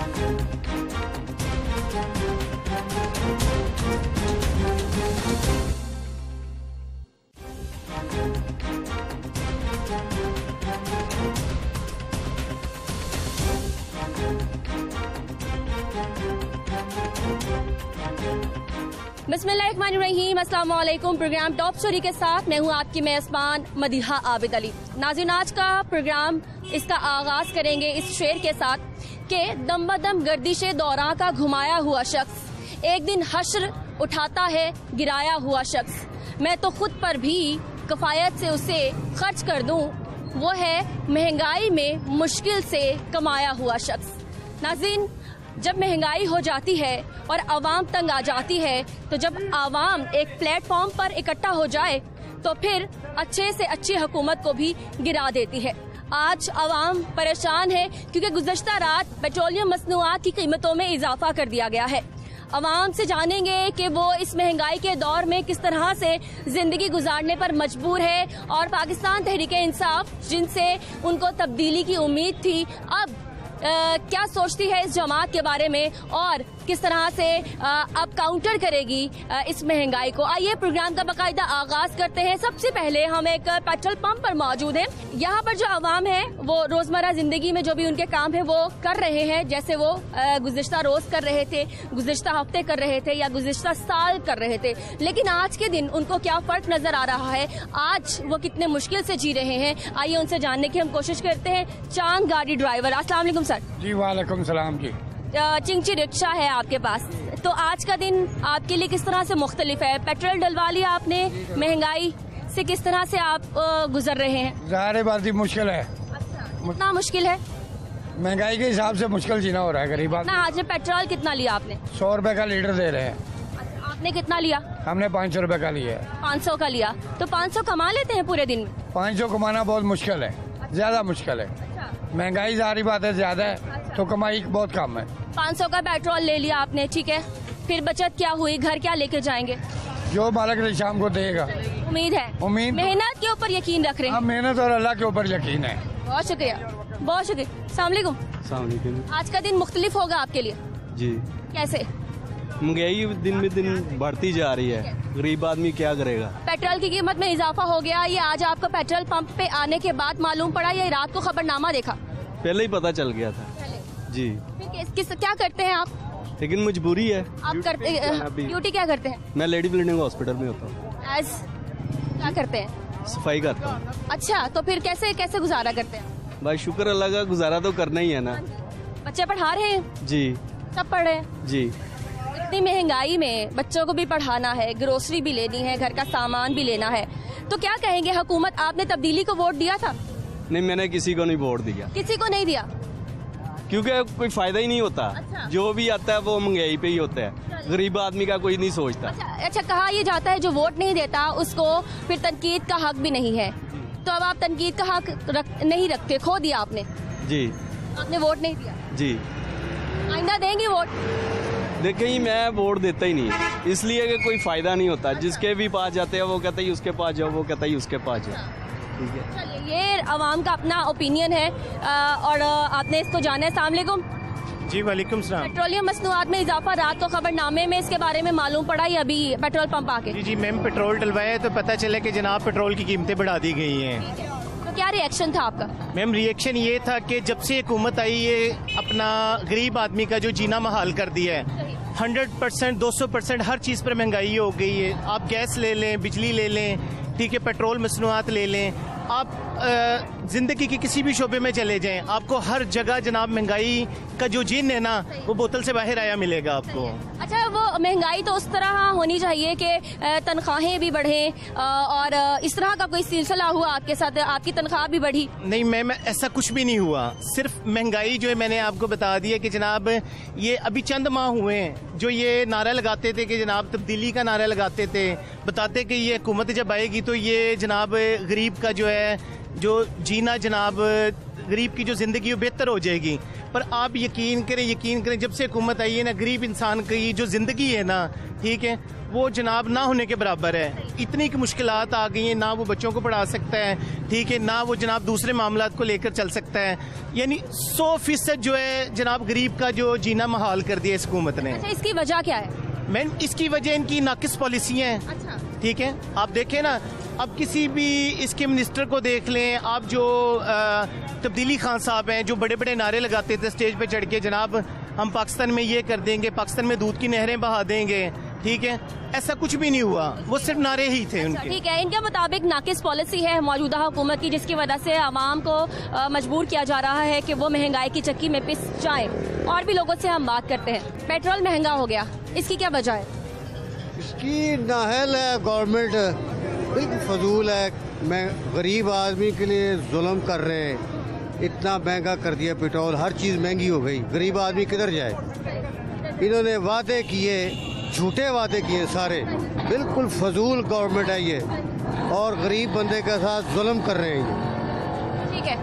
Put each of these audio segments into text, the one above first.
बिस्मिल्लाहिर्रहमानिर्रहीम, अस्सलाम वालेकुम। प्रोग्राम टॉप स्टोरी के साथ मैं हूं आपकी मेज़बान मदीहा आबिद अली। नाज़रीन, आज का प्रोग्राम इसका आगाज करेंगे इस शेर के साथ कि दम बदम गर्दिशे दौरां का घुमाया हुआ शख्स एक दिन हश्र उठाता है गिराया हुआ शख्स। मैं तो खुद पर भी कफायत से उसे खर्च कर दूं, वो है महंगाई में मुश्किल से कमाया हुआ शख्स। नाज़रीन, जब महंगाई हो जाती है और आवाम तंग आ जाती है, तो जब आवाम एक प्लेटफॉर्म पर इकट्ठा हो जाए तो फिर अच्छे से अच्छी हुकूमत को भी गिरा देती है। आज आवाम परेशान है क्योंकि गुज़श्ता रात पेट्रोलियम मसनूआत की कीमतों में इजाफा कर दिया गया है। आवाम से जानेंगे कि वो इस महंगाई के दौर में किस तरह से जिंदगी गुजारने पर मजबूर है और पाकिस्तान तहरीक इंसाफ जिनसे उनको तब्दीली की उम्मीद थी, अब क्या सोचती है इस जमात के बारे में और किस तरह से अब काउंटर करेगी इस महंगाई को। आइए प्रोग्राम का बाकायदा आगाज करते हैं। सबसे पहले हम एक पेट्रोल पंप पर मौजूद हैं। यहाँ पर जो आवाम है वो रोजमर्रा जिंदगी में जो भी उनके काम है वो कर रहे हैं, जैसे वो गुज़िश्ता रोज कर रहे थे, गुज़िश्ता हफ्ते कर रहे थे या गुज़िश्ता साल कर रहे थे। लेकिन आज के दिन उनको क्या फर्क नजर आ रहा है, आज वो कितने मुश्किल से जी रहे हैं, आइए उनसे जानने की हम कोशिश करते हैं। चांद गाड़ी ड्राइवर, अस्सलाम वालेकुम सर। जी वालेकुम सलाम जी। चिंची रिक्शा है आपके पास, तो आज का दिन आपके लिए किस तरह से मुख्तलिफ है? पेट्रोल डलवा लिया आपने, महंगाई से किस तरह से आप गुजर रहे हैं? ज़ाहिर बात ही मुश्किल है। कितना मुश्किल है? महंगाई के हिसाब से मुश्किल जीना हो रहा है गरीब आदमी। आज में पेट्रोल कितना लिया आपने? 100 रुपए का लीटर दे रहे हैं। आपने कितना लिया? हमने 500 रुपए का लिया है। 500 का लिया, तो 500 कमा लेते हैं पूरे दिन में? 500 कमाना बहुत मुश्किल है, ज्यादा मुश्किल है। महंगाई ज़ाहिर बात है ज्यादा है, तो कमाई बहुत कम है। 500 का पेट्रोल ले लिया आपने, ठीक है, फिर बचत क्या हुई? घर क्या लेके जाएंगे? जो मालिक शाम को देगा। उम्मीद है, उम्मीद, मेहनत के ऊपर यकीन रख रहे हैं। मेहनत और अल्लाह के ऊपर यकीन है। बहुत शुक्रिया, बहुत शुक्रिया। अस्सलाम वालेकुम। आज का दिन मुख्तलिफ होगा आपके लिए जी। कैसे? महंगाई दिन में दिन बढ़ती जा रही है, गरीब आदमी क्या करेगा? पेट्रोल की कीमत में इजाफा हो गया, ये आज आपको पेट्रोल पंप पे आने के बाद मालूम पड़ा या रात को खबरनामा देखा? पहले ही पता चल गया था जी। फिर क्या करते हैं आप? लेकिन मजबूरी है। आप करते ड्यूटी क्या करते हैं? मैं लेडी ब्लीडिंग हॉस्पिटल में होता हूँ। एज क्या करते हैं? सफाई करता हूँ। अच्छा, तो फिर कैसे कैसे गुजारा करते हैं? भाई शुक्र अल्लाह का, गुजारा तो करना ही है ना। बच्चे पढ़ा रहे हैं? जी। सब पढ़ रहे हैं जी। इतनी महंगाई में बच्चों को भी पढ़ाना है, ग्रोसरी भी लेनी है, घर का सामान भी लेना है, तो क्या कहेंगे हुकूमत? आपने तब्दीली को वोट दिया था? नहीं, मैंने किसी को नहीं वोट दिया। किसी को नहीं दिया क्योंकि कोई फायदा ही नहीं होता। अच्छा। जो भी आता है वो महंगाई पे ही होता है, गरीब आदमी का कोई नहीं सोचता। अच्छा, कहा यह जाता है जो वोट नहीं देता उसको फिर तनकीद का हक भी नहीं है, तो अब आप तनकीद का हक नहीं रखते, खो दिया आपने। जी। आपने वोट नहीं दिया जी। आइंदा देंगे वोट? देखिए, मैं वोट देता ही नहीं, इसलिए कि कोई फायदा नहीं होता। जिसके भी पास जाते हैं वो कहते हैं उसके पास जाओ, वो कहता है उसके पास जाओ। ठीक है, चलिए, ये आवाम का अपना ओपिनियन है और आपने इसको जाना है। अस्सलाम वालेकुम। जी वालेकुम सलाम। पेट्रोलियम मसनूआत में इजाफा रात को खबरनामे में इसके बारे में मालूम पड़ा या अभी पेट्रोल पंप आके? जी मैम, पेट्रोल डलवाया तो पता चला कि जनाब पेट्रोल की कीमतें बढ़ा दी गई हैं। तो क्या रिएक्शन था आपका? मैम, रिएक्शन ये था कि जब से हुकूमत आई ये अपना गरीब आदमी का जो जीना महाल कर दिया है। 100%, 200% हर चीज़ पर महंगाई हो गई है। आप गैस ले लें, बिजली ले लें, ठीक है, पेट्रोल मसनूआत ले लें, आप जिंदगी के किसी भी शोबे में चले जाएं, आपको हर जगह जनाब महंगाई का जो जिन है ना वो बोतल से बाहर आया मिलेगा आपको। अच्छा, वो महंगाई तो उस तरह होनी चाहिए कि तनख्वाहें भी बढ़ें और इस तरह का कोई सिलसिला हुआ आपके साथ, आपकी तनख्वाह भी बढ़ी? नहीं मैम, ऐसा कुछ भी नहीं हुआ। सिर्फ महंगाई जो है मैंने आपको बता दिया कि जनाब ये अभी चंद माह हुए हैं जो ये नारा लगाते थे कि जनाब तब्दीली का नारा लगाते थे, बताते कि ये हुकूमत जब आएगी तो ये जनाब गरीब का जो है जो जीना जनाब गरीब की जो ज़िंदगी है बेहतर हो जाएगी। पर आप यकीन करें जब से हुकूमत आई है ना, गरीब इंसान की जो ज़िंदगी है ना, ठीक है, वो जनाब ना होने के बराबर है। इतनी की मुश्किलात आ गई हैं, ना वो बच्चों को पढ़ा सकता है, ठीक है, ना वो जनाब दूसरे मामलात को लेकर चल सकता है। यानी 100% जो है जनाब गरीब का जो जीना महाल कर दिया इस हुकूमत ने। अच्छा, इसकी वजह क्या है? मैम, इसकी वजह इनकी नाकिस पॉलिसियाँ हैं। अच्छा, ठीक है, आप देखें ना, अब किसी भी इसके मिनिस्टर को देख लें आप, जो तब्दीली खान साहब हैं, जो बड़े बड़े नारे लगाते थे स्टेज पे चढ़ के, जनाब हम पाकिस्तान में ये कर देंगे, पाकिस्तान में दूध की नहरें बहा देंगे, ठीक है, ऐसा कुछ भी नहीं हुआ, वो सिर्फ नारे ही थे उनके। ठीक है, इनके मुताबिक नाकिस पॉलिसी है मौजूदा हुकूमत की, जिसकी वजह से आवाम को मजबूर किया जा रहा है कि वो महंगाई की चक्की में पिस जाएं। और भी लोगों से हम बात करते हैं। पेट्रोल महंगा हो गया, इसकी क्या वजह है? इसकी नाहल है, गवर्नमेंट बिल्कुल फजूल है। मैं गरीब आदमी के लिए जुल्म कर रहे हैं, इतना महंगा कर दिया पेट्रोल, हर चीज़ महंगी हो गई, गरीब आदमी किधर जाए? इन्होंने वादे किए, झूठे वादे किए सारे, बिल्कुल फजूल गवर्नमेंट है ये, और गरीब बंदे के साथ जुल्म कर रहे हैं ये। ठीक है,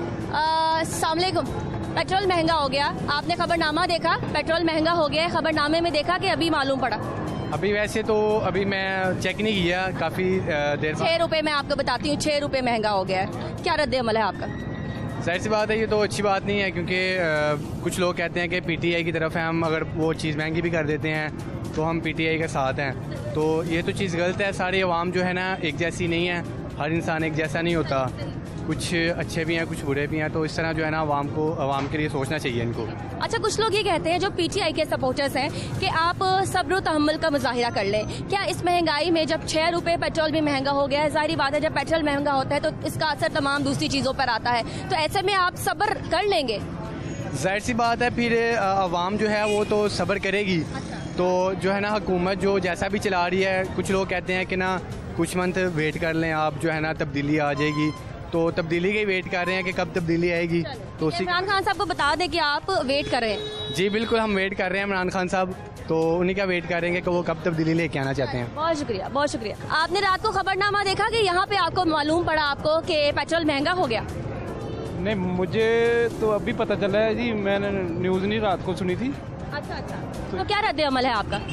अस्सलाम वालेकुम। पेट्रोल महंगा हो गया, आपने खबरनामा देखा? पेट्रोल महंगा हो गया है, खबरनामे में देखा कि अभी मालूम पड़ा? अभी वैसे तो अभी मैं चेक नहीं किया, काफ़ी देर 6 रुपए मैं आपको बताती हूँ, 6 रुपए महंगा हो गया है। क्या रद्द अमल है आपका? जाहिर सी बात है ये तो अच्छी बात नहीं है, क्योंकि कुछ लोग कहते हैं कि पीटीआई की तरफ है, हम अगर वो चीज़ महंगी भी कर देते हैं तो हम पीटीआई के साथ हैं, तो ये तो चीज़ गलत है। सारी अवाम जो है ना एक जैसी नहीं है, हर इंसान एक जैसा नहीं होता, कुछ अच्छे भी हैं कुछ बुरे भी हैं, तो इस तरह जो है ना अवाम के लिए सोचना चाहिए इनको। अच्छा, कुछ लोग ये कहते हैं जो पीटीआई के सपोर्टर्स हैं कि आप सब्र तहम्मुल का मुजाहिरा कर लें। क्या इस महंगाई में जब 6 रुपए पेट्रोल भी महंगा हो गया है, जाहिर बात है जब पेट्रोल महंगा होता है तो इसका असर तमाम दूसरी चीज़ों पर आता है, तो ऐसे में आप सब्र कर लेंगे? जाहिर सी बात है, फिर अवाम जो है वो तो सब्र करेगी। तो जो है ना हुकूमत जो जैसा भी चला रही है, कुछ लोग कहते हैं कि ना कुछ मंथ वेट कर लें आप, जो है ना तब्दीली आ जाएगी, तो तब्दीली की वेट कर रहे हैं कि कब तब्दीली आएगी। तो इमरान खान साहब को बता दें कि आप वेट कर रहे हैं। जी बिल्कुल, हम वेट कर रहे हैं इमरान खान साहब, तो उन्हीं का वेट करेंगे कि वो कब तब्दीली लेके आना चाहते हैं। बहुत शुक्रिया, बहुत शुक्रिया। आपने रात को खबरनामा देखा कि यहाँ पे आपको मालूम पड़ा आपको कि पेट्रोल महंगा हो गया? नहीं, मुझे तो अभी पता चला है जी, मैंने न्यूज़ नहीं रात को सुनी थी। अच्छा, तो क्या रद्द अमल है आपका?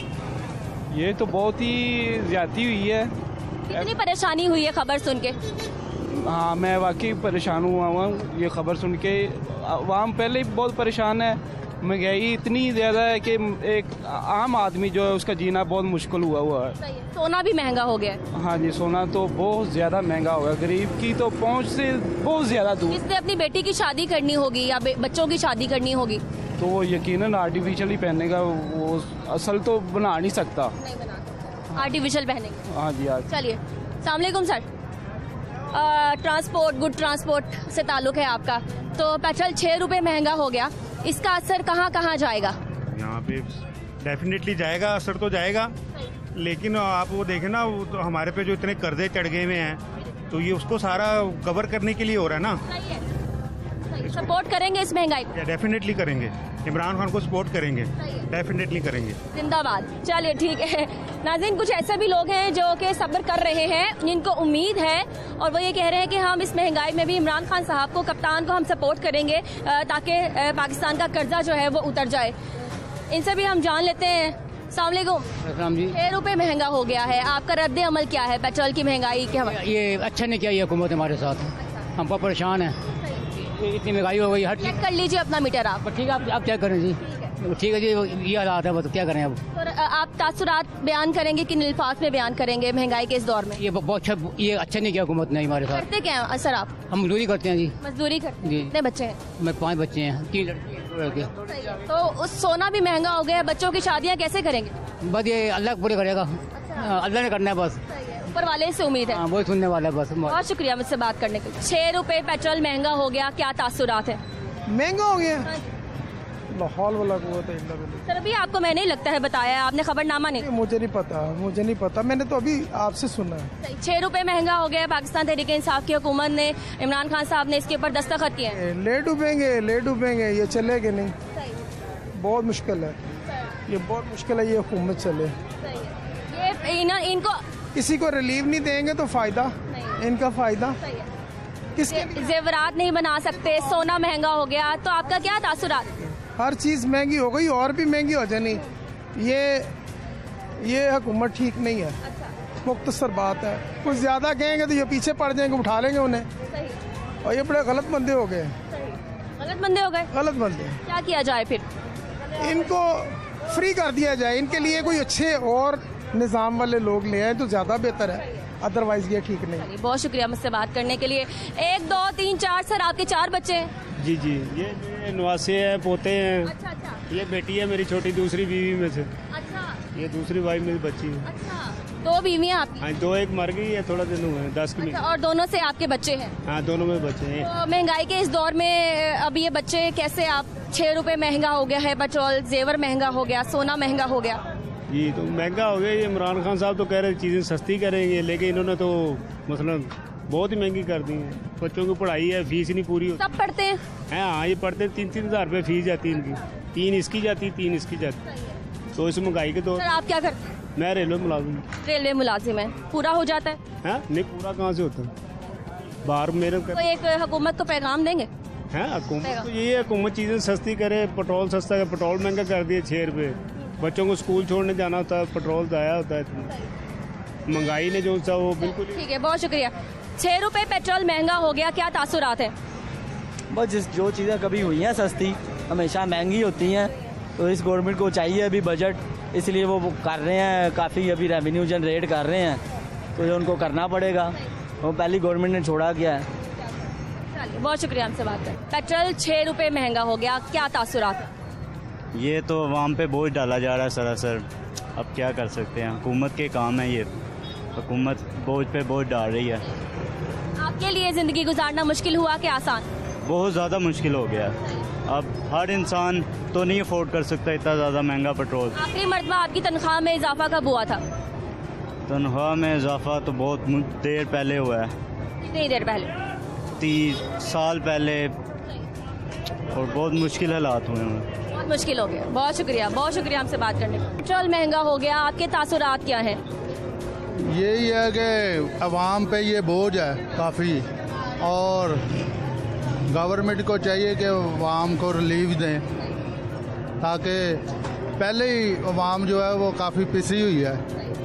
ये तो बहुत ही ज्यादती हुई है। कितनी परेशानी हुई है खबर सुन के? हाँ, मैं वाकई परेशान हुआ हूँ ये खबर सुन के। आवाम पहले ही बहुत परेशान है, महंगाई इतनी ज़्यादा है कि एक आम आदमी जो है उसका जीना बहुत मुश्किल हुआ है। सोना भी महंगा हो गया है। हाँ जी, सोना तो बहुत ज़्यादा महंगा हो गया, गरीब की तो पहुँच से बहुत ज़्यादा दूर। जिसने अपनी बेटी की शादी करनी होगी या बच्चों की शादी करनी होगी तो वो यकीनन आर्टिफिशियल ही पहनेगा, वो असल तो बना नहीं सकता। आर्टिफिशियल पहनेगा। हाँ जी, हाँ। चलिए, अस्सलाम वालेकुम सर। ट्रांसपोर्ट, गुड ट्रांसपोर्ट से ताल्लुक है आपका, तो पेट्रोल 6 रुपए महंगा हो गया, इसका असर कहाँ कहाँ जाएगा? यहाँ पे डेफिनेटली जाएगा, असर तो जाएगा, लेकिन आप वो देखें ना, वो तो हमारे पे जो इतने कर्जे चढ़ गए हुए हैं, तो ये उसको सारा कवर करने के लिए हो रहा है ना। सपोर्ट करेंगे इस महंगाई को? डेफिनेटली करेंगे, इमरान खान को सपोर्ट करेंगे, डेफिनेटली करेंगे। जिंदाबाद। चलिए ठीक है नाज़रीन, कुछ ऐसे भी लोग हैं जो कि सब्र कर रहे हैं, जिनको उम्मीद है, और वो ये कह रहे हैं कि हम इस महंगाई में भी इमरान खान साहब को, कप्तान को हम सपोर्ट करेंगे ताकि पाकिस्तान का कर्जा जो है वो उतर जाए। इनसे भी हम जान लेते हैं। अस्सलाम वालेकुम जी। 6 रुपए महंगा हो गया है, आपका रद्द अमल क्या है पेट्रोल की महंगाई के हवाले? ये अच्छा नहीं किया ये हुकूमत हमारे साथ, हम बहुत परेशान हैं, इतनी महंगाई हो गई। हर चेक कर लीजिए अपना मीटर आप। ठीक है, आप क्या करें जी? ठीक है जी, ये हालात है, तो क्या करें अब? तो आप तासुरात बयान करेंगे कि अल्फाज में बयान करेंगे महंगाई के इस दौर में? ये बहुत अच्छा, ये अच्छा नहीं किया हुकूमत ने हमारे साथ। करते क्या सर आप? हम मजदूरी करते हैं जी। मजदूरी करते हैं? कितने बच्चे हैं? मैं 5 बच्चे हैं, 3 लड़की 2 लड़के। तो उस सोना भी महंगा हो गया, बच्चों की शादियाँ कैसे करेंगे? बस ये अल्लाह पूरे करेगा, अल्लाह ने करना है बस, ऊपर वाले से उम्मीद है। हाँ, वो सुनने वाला है बस। बहुत शुक्रिया मुझसे बात करने के लिए। 6 रुपए पेट्रोल महंगा हो गया, क्या तासुरात है? महंगा हो गया लाहौल वाला सर, अभी आपको मैंने ही लगता है बताया, आपने खबरनामा नहीं? मुझे नहीं पता, मैंने तो अभी आपसे सुना है। 6 रुपए महंगा हो गया, पाकिस्तान तहरीक इंसाफ की हुकूमत ने, इमरान खान साहब ने इसके ऊपर दस्तखत किए हैं। ले डूबेंगे, ये चलेगा नहीं, बहुत मुश्किल है, ये बहुत मुश्किल है, ये हुकूमत चले। ये इनको किसी को रिलीफ नहीं देंगे तो फायदा, इनका फायदा जेवरात नहीं बना सकते, सोना महंगा हो गया, तो आपका क्या तासुरात? हर चीज़ महंगी हो गई और भी महंगी हो जानी। ये हुकूमत ठीक नहीं है। मुख्तसर बात है, कुछ ज़्यादा कहेंगे तो ये पीछे पड़ जाएंगे, उठा लेंगे उन्हें। और ये बड़े गलत बंदे हो गए। गलत बंदे हो गए? गलत बंदे। क्या किया जाए फिर? इनको फ्री कर दिया जाए, इनके लिए कोई अच्छे और निज़ाम वाले लोग ले आए तो ज़्यादा बेहतर है, अदरवाइज ये ठीक नहीं। बहुत शुक्रिया मुझसे बात करने के लिए। 1 2 3 4 सर, आपके 4 बच्चे हैं? जी जी, ये नवासे हैं, पोते हैं। अच्छा। ये बेटी है मेरी छोटी, दूसरी बीवी में से। अच्छा। ये दूसरी वाइफ मेरी बच्ची है। अच्छा। 2 बीवियाँ आपकी? हाँ, 2, एक मर गई है, थोड़ा दिन हुए हैं, 10 की। और दोनों से आपके बच्चे हैं? हाँ, दोनों में बच्चे हैं। तो महंगाई के इस दौर में अब ये बच्चे कैसे, आप 6 रुपए महंगा हो गया है पेट्रोल, जेवर महंगा हो गया, सोना महंगा हो गया। जी, तो महंगा हो गया। ये इमरान खान साहब तो कह रहे चीज़ें सस्ती करेंगे, लेकिन इन्होंने तो मतलब बहुत ही महंगी कर दी है। बच्चों की पढ़ाई है, फीस नहीं पूरी होती। सब पढ़ते हैं? हाँ, ये पढ़ते हैं। 3-3 हज़ार रुपये फीस जाती है इनकी, 3 इसकी जाती, 3 इसकी जाती। तो इस महंगाई के दौर। आप क्या करते हैं? मैं रेलवे मुलाजिम। रेलवे मुलाजिम है, पूरा हो जाता है? हाँ, नहीं पूरा कहाँ से होता है, बाहर मेरे तो एक हुकूमत को पैगाम देंगे? हाँ, हुकूमत तो यही है, हुकूमत चीज़ें सस्ती करे। पेट्रोल सस्ता है, पेट्रोल महंगा कर दिए 6 रुपये। बच्चों को स्कूल छोड़ने जाना होता है, पेट्रोल ज़ाया होता है। महंगाई ने जो सा वो बिल्कुल। ठीक है, बहुत शुक्रिया। 6 रुपये पेट्रोल महंगा हो गया, क्या तासुरात है? बस जो चीज़ें कभी हुई हैं सस्ती हमेशा महंगी होती हैं, तो इस गवर्नमेंट को चाहिए अभी बजट, इसलिए वो कर रहे हैं, काफ़ी अभी रेवेन्यू जनरेट कर रहे हैं, तो ये उनको करना पड़ेगा। वो पहली गवर्नमेंट ने छोड़ा किया है। चलिए, बहुत शुक्रिया हमसे बात कर। पेट्रोल 6 रुपये महंगा हो गया, क्या तासुरात है? ये तो आवाम पे बोझ डाला जा रहा है सरासर, अब क्या कर सकते हैं, हुकूमत के काम है ये, हुकूमत बोझ पे बोझ डाल रही है। आपके लिए ज़िंदगी गुजारना मुश्किल हुआ कि आसान? बहुत ज़्यादा मुश्किल हो गया। अब हर इंसान तो नहीं अफोर्ड कर सकता इतना ज़्यादा महंगा पेट्रोल। आखिरी मरतबा आपकी तनख्वाह में इजाफा कब हुआ था? तनख्वाह में इजाफा तो बहुत देर पहले हुआ है। कितनी देर पहले? 30 साल पहले, और बहुत मुश्किल हालात हुए हैं। बहुत मुश्किल हो गया। बहुत शुक्रिया हमसे बात करने का। पेट्रोल महंगा हो गया, आपके तासुरात क्या हैं? यही है कि अवाम पे ये बोझ है काफ़ी, और गवर्नमेंट को चाहिए कि अवाम को रिलीफ दें, ताकि पहले ही अवाम जो है वो काफ़ी पिसी हुई है,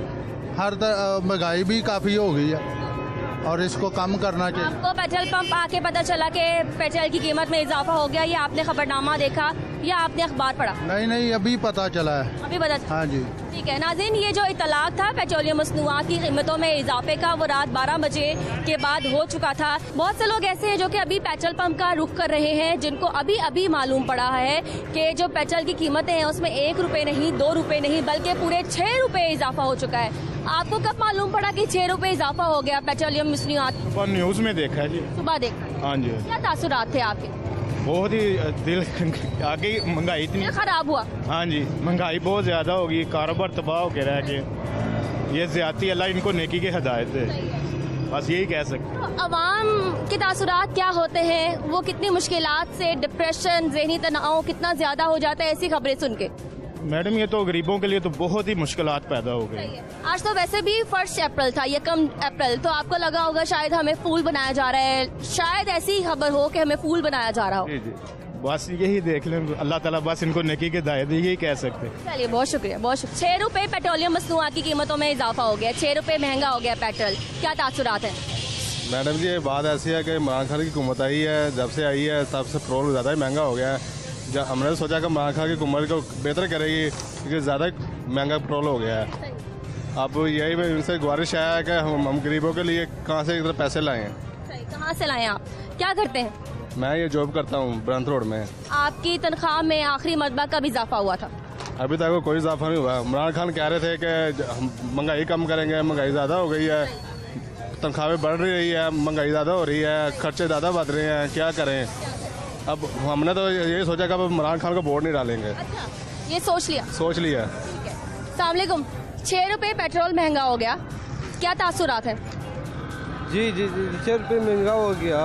हर महंगाई भी काफ़ी हो गई है और इसको कम करना चाहिए। आपको पेट्रोल पंप आके पता चला कि पेट्रोल की कीमत में इजाफा हो गया, या आपने खबरनामा देखा या आपने अखबार पढ़ा? नहीं, अभी पता चला है। अभी पता चला? हाँ जी। ठीक है नाज़रीन, ये जो इतलाक था पेट्रोलियम मसनूआत की कीमतों में इजाफे का, वो रात 12 बजे के बाद हो चुका था। बहुत से लोग ऐसे हैं जो कि अभी पेट्रोल पंप का रुख कर रहे हैं, जिनको अभी मालूम पड़ा है कि जो पेट्रोल की कीमतें हैं उसमें 1 रुपये नहीं, 2 रुपये नहीं, बल्कि पूरे 6 रुपये इजाफा हो चुका है। आपको कब मालूम पड़ा कि 6 रुपये इजाफा हो गया पेट्रोलियम मसनूआत? न्यूज़ में देखा है जी। सुबह देखा? हाँ जी। क्या तासुरात थे आपके? बहुत ही दिल आगे महंगाई इतनी खराब हुआ। हाँ जी, महंगाई बहुत ज़्यादा होगी, कारोबार तबाह हो के रह गए। ये ज़्यादती, अल्लाह इनको नेकी की हिदायत है, बस यही कह सकते हैं। अवाम के तासुरात क्या होते हैं, वो कितनी मुश्किलात से, डिप्रेशन, ज़हनी तनाव कितना ज़्यादा हो जाता है ऐसी खबरें सुन के? मैडम, ये तो गरीबों के लिए तो बहुत ही मुश्किलात पैदा हो गई। आज तो वैसे भी 1 अप्रैल था, 1 अप्रैल, तो आपको लगा होगा शायद हमें फूल बनाया जा रहा है, शायद ऐसी खबर हो कि हमें फूल बनाया जा रहा हो। जी, बस यही देख लें, अल्लाह ताला बस इनको नेकी की हिदायत है, यही कह सकते हैं। चलिए, बहुत शुक्रिया। 6 रुपये पेट्रोलियम मसनूआत की कीमतों में इजाफा हो गया, 6 रुपये महंगा हो गया पेट्रोल, क्या तासुरात है? मैडम जी, ये बात ऐसी है कि इमरान खान की हुकूमत आई है, जब से आई है तब से पेट्रोल ज़्यादा ही महंगा हो गया है। जब हमने सोचा कि इमरान खान की हुकूमत को बेहतर करेगी, क्योंकि ज़्यादा महंगा पेट्रोल हो गया है। अब यही इनसे गुजारिश है कि हम गरीबों के लिए कहाँ से इधर पैसे लाएँ। कहाँ से लाएँ आप? क्या करते हैं? मैं ये जॉब करता हूँ ब्रंथ रोड में। आपकी तनख्वाह में आखिरी मरतबा कब इजाफा हुआ था? अभी तक कोई इजाफा नहीं हुआ। इमरान खान कह रहे थे कि महंगाई कम करेंगे, महंगाई ज़्यादा हो गई है, तनख्वाहें बढ़ रही है, महंगाई ज़्यादा हो रही है, खर्चे ज़्यादा बढ़ रहे हैं, क्या करें। अब हमने तो यही सोचा कि अब इमरान खान को वोट नहीं डालेंगे। अच्छा, ये सोच लिया? सोच लिया। अस्सलाम वालेकुम। 6 रुपये पेट्रोल महंगा हो गया, क्या तासुरात है? जी, 6 रुपये महंगा हो गया।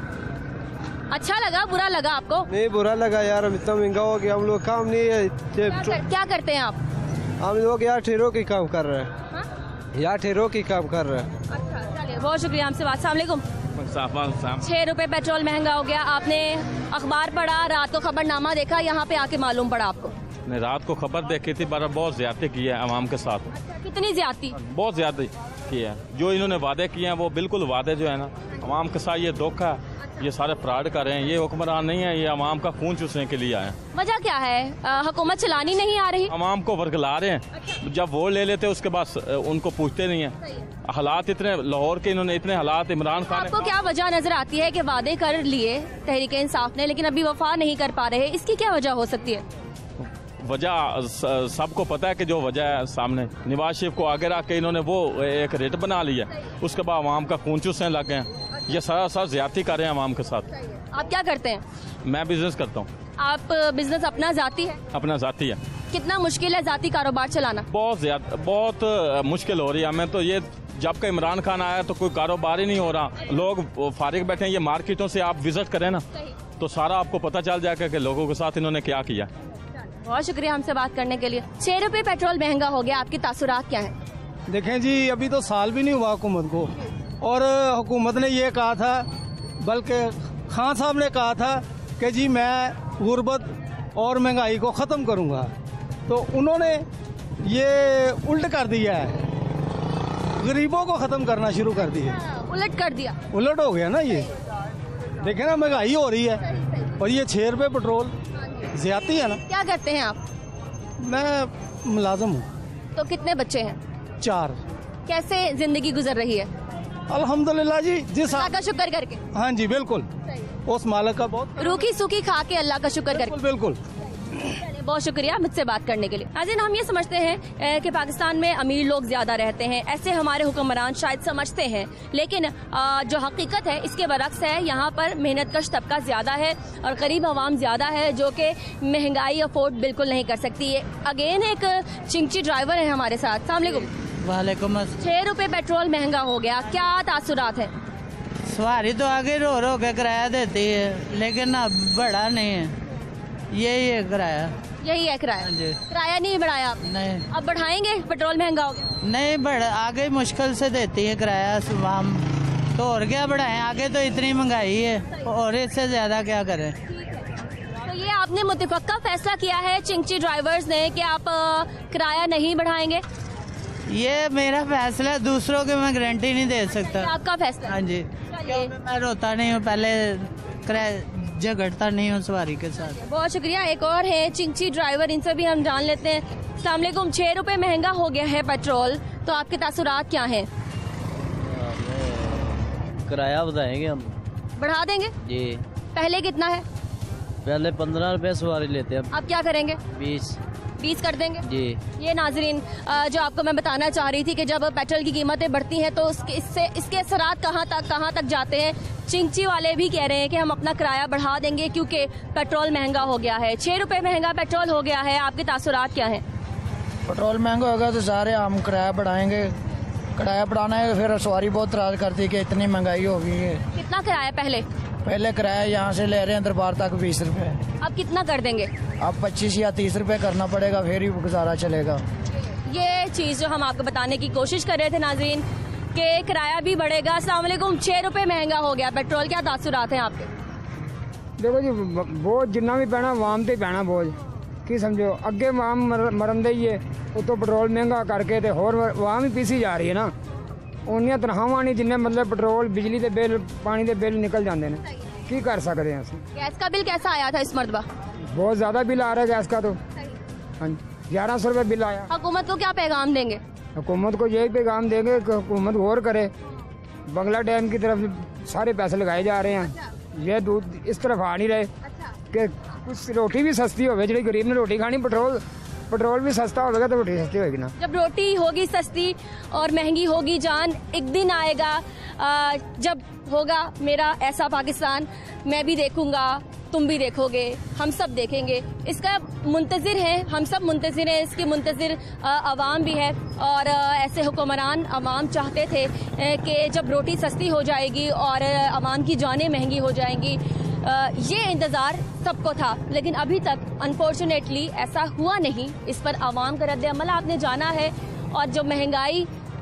अच्छा लगा, बुरा लगा आपको? नहीं, बुरा लगा यार, हम इतना महंगा हो गया, हम लोग काम नहीं है। क्या करते हैं आप? हम लोग यार ठेरों के काम कर रहे हैं। यार ठेरों की काम कर रहे हैं। अच्छा, चलिए, बहुत शुक्रिया हमसे बात। अस्सलाम वालेकुम। सामान 6 रुपए पेट्रोल महंगा हो गया। आपने अखबार पढ़ा, रात को खबरनामा देखा, यहाँ पे आके मालूम पड़ा आपको? ने रात को खबर देखी थी, पर बहुत ज्यादा की है आवाम के साथ। कितनी ज्यादती? बहुत ज्यादा की है। जो इन्होंने वादे किए हैं वो बिल्कुल वादे जो है ना आवाम के साथ, ये धोखा, ये सारे फ्रॉड कर रहे हैं। ये हुक्मरान नहीं है, ये आवाम का खून चूसने के लिए आए हैं। वजह क्या है? हुकूमत चलानी नहीं आ रही? आवाम को वर्गला रहे हैं। जब वोट ले लेते उसके बाद उनको पूछते नहीं है। हालात इतने लाहौर के, इन्होंने इतने हालात इमरान खान। आपको क्या वजह नजर आती है कि वादे कर लिए तहरीक इंसाफ ने लेकिन अभी वफा नहीं कर पा रहे? इसकी क्या वजह हो सकती है? वजह सबको पता है कि जो वजह है सामने, नवाज शरीफ को आगे रख के इन्होंने वो एक रेट बना लिया, उसके बाद आवाम का खून चूसने लग गए हैं। ये सारा ज्यादती कर रहे हैं आवाम के साथ। आप क्या करते हैं? मैं बिजनेस करता हूँ। आप बिजनेस अपना जाती है? अपना जाती है। कितना मुश्किल है जाती कारोबार चलाना? बहुत ज्यादा, बहुत मुश्किल हो रही है हमें तो। ये जब का इमरान खान आया तो कोई कारोबार ही नहीं हो रहा, लोग फारिग बैठे हैं। ये मार्केटों से आप विजिट करें ना तो सारा आपको पता चल जाएगा कि लोगों के साथ इन्होंने क्या किया। बहुत शुक्रिया हमसे बात करने के लिए। 6 रुपए पेट्रोल महंगा हो गया, आपकी तासुरात क्या है? देखें जी, अभी तो साल भी नहीं हुआ हुकूमत को, और हुकूमत ने ये कहा था, बल्कि खान साहब ने कहा था कि जी मैं गुर्बत और महंगाई को ख़त्म करूंगा, तो उन्होंने ये उल्ट कर दिया है, गरीबों को ख़त्म करना शुरू कर दिया। उलट कर दिया? उलट हो गया ना। ये देखें ना, महंगाई हो रही है और ये 6 रुपये पेट्रोल ज्यादती है ना। क्या करते हैं आप? मैं मुलाजिम हूँ। तो कितने बच्चे हैं? 4। कैसे जिंदगी गुजर रही है? अल्हम्दुलिल्लाह जी, जिस अल्लाह का शुक्र करके। हाँ जी बिल्कुल, उस मालिक का बहुत रूखी सूखी खा के अल्लाह का शुक्र करके। बिल्कुल। बहुत शुक्रिया मुझसे बात करने के लिए। नाज़रीन, हम ये समझते हैं कि पाकिस्तान में अमीर लोग ज्यादा रहते हैं, ऐसे हमारे हुक्मरान शायद समझते हैं, लेकिन जो हकीकत है इसके बरक्स है। यहाँ पर मेहनतकश तबका ज्यादा है और गरीब आवाम ज्यादा है जो कि महंगाई अफोर्ड बिल्कुल नहीं कर सकती है। अगेन एक चिंची ड्राइवर है हमारे साथ। अस्सलाम वालेकुम। वालेकुम। 6 रुपए पेट्रोल महंगा हो गया, क्या तासुरात है? सवारी तो आगे रो रो के किराया देती है, लेकिन अब बढ़ा नहीं है। यही है किराया। यही है किराया? किराया नहीं बढ़ाया आप? नहीं। अब बढ़ाएंगे? पेट्रोल महंगा हो गया। नहीं बढ़ा, आगे मुश्किल से देती है किराया हम, तो और क्या बढ़ाएं? आगे तो इतनी महंगाई है और इससे ज्यादा क्या करें। तो ये आपने मुतफक्का फैसला किया है चिंची ड्राइवर्स ने कि आप किराया नहीं बढ़ाएंगे? ये मेरा फैसला है, दूसरों की मैं गारंटी नहीं दे सकता। आपका फैसला? हाँ जी, मैं रोता नहीं हूँ, पहले झगड़ता नहीं हूँ सवारी के साथ। बहुत शुक्रिया। एक और है चिंची ड्राइवर, इनसे भी हम जान लेते हैं। अस्सलाम वालेकुम। 6 रुपए महंगा हो गया है पेट्रोल, तो आपके तासुरात क्या हैं? किराया बताएंगे हम। बढ़ा देंगे जी। पहले कितना है? पहले 15 रुपए सवारी लेते हैं। अब क्या करेंगे? 20 कर देंगे जी। ये नाजरीन जो आपको मैं बताना चाह रही थी कि जब पेट्रोल की कीमतें बढ़ती हैं तो इसके असरात कहाँ तक जाते हैं। चिंची वाले भी कह रहे हैं कि हम अपना किराया बढ़ा देंगे क्योंकि पेट्रोल महंगा हो गया है। 6 रुपए महंगा पेट्रोल हो गया है, आपके तासुरात क्या हैं? पेट्रोल महंगा होगा तो सारे हम किराया बढ़ाएंगे। किराया बढ़ाना है फिर सवारी बहुत इतराज करती है कि इतनी महंगाई हो गई है। कितना किराया पहले किराया यहाँ से ले रहे हैं दरबार तक 20 रुपए। अब कितना कर देंगे? अब 25 या 30 रुपए करना पड़ेगा, फिर ही गुजारा चलेगा। ये चीज जो हम आपको बताने की कोशिश कर रहे थे नाजरीन कि किराया भी बढ़ेगा। अस्सलाम वालेकुम। 6 रुपए महंगा हो गया पेट्रोल, क्या तासुरात हैं आपके? देखो जी, बोझ जितना भी पैना वाम ते पैना बोझ की समझो, अगे वाम मरन दे ही है, उतो पेट्रोल महंगा करके ते होर वाम ही पीसी जा रही है ना। उन्नियां तनखावां नहीं जिन्ने मतलब पेट्रोल बिजली के बिल पानी के बिल निकल जाते हैं, की कर सकते हैं असं। गैस का बिल कैसा आया था इस मरतबा? बहुत ज्यादा बिल आ रहा है गैस का, तो 1100 रुपए बिल आया। हुकूमत को क्या पैगाम देंगे? हुकूमत को यही पैगाम देंगे कि हुकूमत गौर करे। बंगला डैम की तरफ सारे पैसे लगाए जा रहे हैं, ये दूध इस तरफ आ नहीं रहे कि कुछ रोटी भी सस्ती हो, जी गरीब ने रोटी खानी, पेट्रोल भी सस्ता होगा तो रोटी सस्ती होगी ना। जब रोटी होगी सस्ती और महंगी होगी जान, एक दिन आएगा जब होगा मेरा ऐसा पाकिस्तान, मैं भी देखूंगा, तुम भी देखोगे, हम सब देखेंगे। इसका मुंतजिर है, हम सब मुंतजिर हैं, इसकी मुंतजिर अवाम भी है। और ऐसे हुक्मरान अवाम चाहते थे कि जब रोटी सस्ती हो जाएगी और अवाम की जानें महंगी हो जाएंगी, ये इंतज़ार सबको था, लेकिन अभी तक अनफॉर्चुनेटली ऐसा हुआ नहीं। इस पर आवाम का रद्द अमल आपने जाना है। और जो महंगाई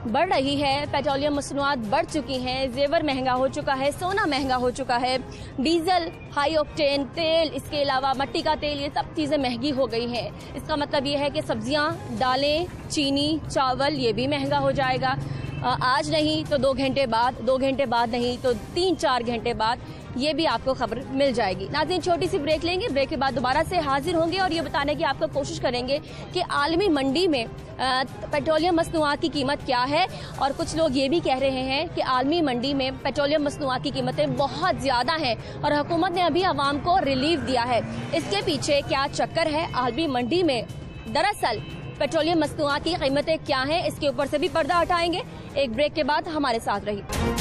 बढ़ रही है, पेट्रोलियम मसनूआत बढ़ चुकी हैं, जेवर महंगा हो चुका है, सोना महंगा हो चुका है, डीजल, हाई ऑक्टेन तेल, इसके अलावा मट्टी का तेल, ये सब चीज़ें महंगी हो गई हैं। इसका मतलब ये है कि सब्जियां, दालें, चीनी, चावल ये भी महंगा हो जाएगा। आज नहीं तो 2 घंटे बाद, 2 घंटे बाद नहीं तो 3-4 घंटे बाद ये भी आपको खबर मिल जाएगी। नाज़रीन, छोटी सी ब्रेक लेंगे, ब्रेक के बाद दोबारा से हाजिर होंगे और ये बताने की आपको कोशिश करेंगे कि आलमी मंडी में पेट्रोलियम मसनूआत की कीमत क्या है। और कुछ लोग ये भी कह रहे हैं कि आलमी मंडी में पेट्रोलियम मसनूआत की कीमतें बहुत ज़्यादा हैं और हुकूमत ने अभी आवाम को रिलीफ दिया है। इसके पीछे क्या चक्कर है आलमी मंडी में? दरअसल पेट्रोलियम मसनूआत की कीमतें क्या हैं, इसके ऊपर से भी पर्दा हटाएंगे। एक ब्रेक के बाद हमारे साथ रहिए।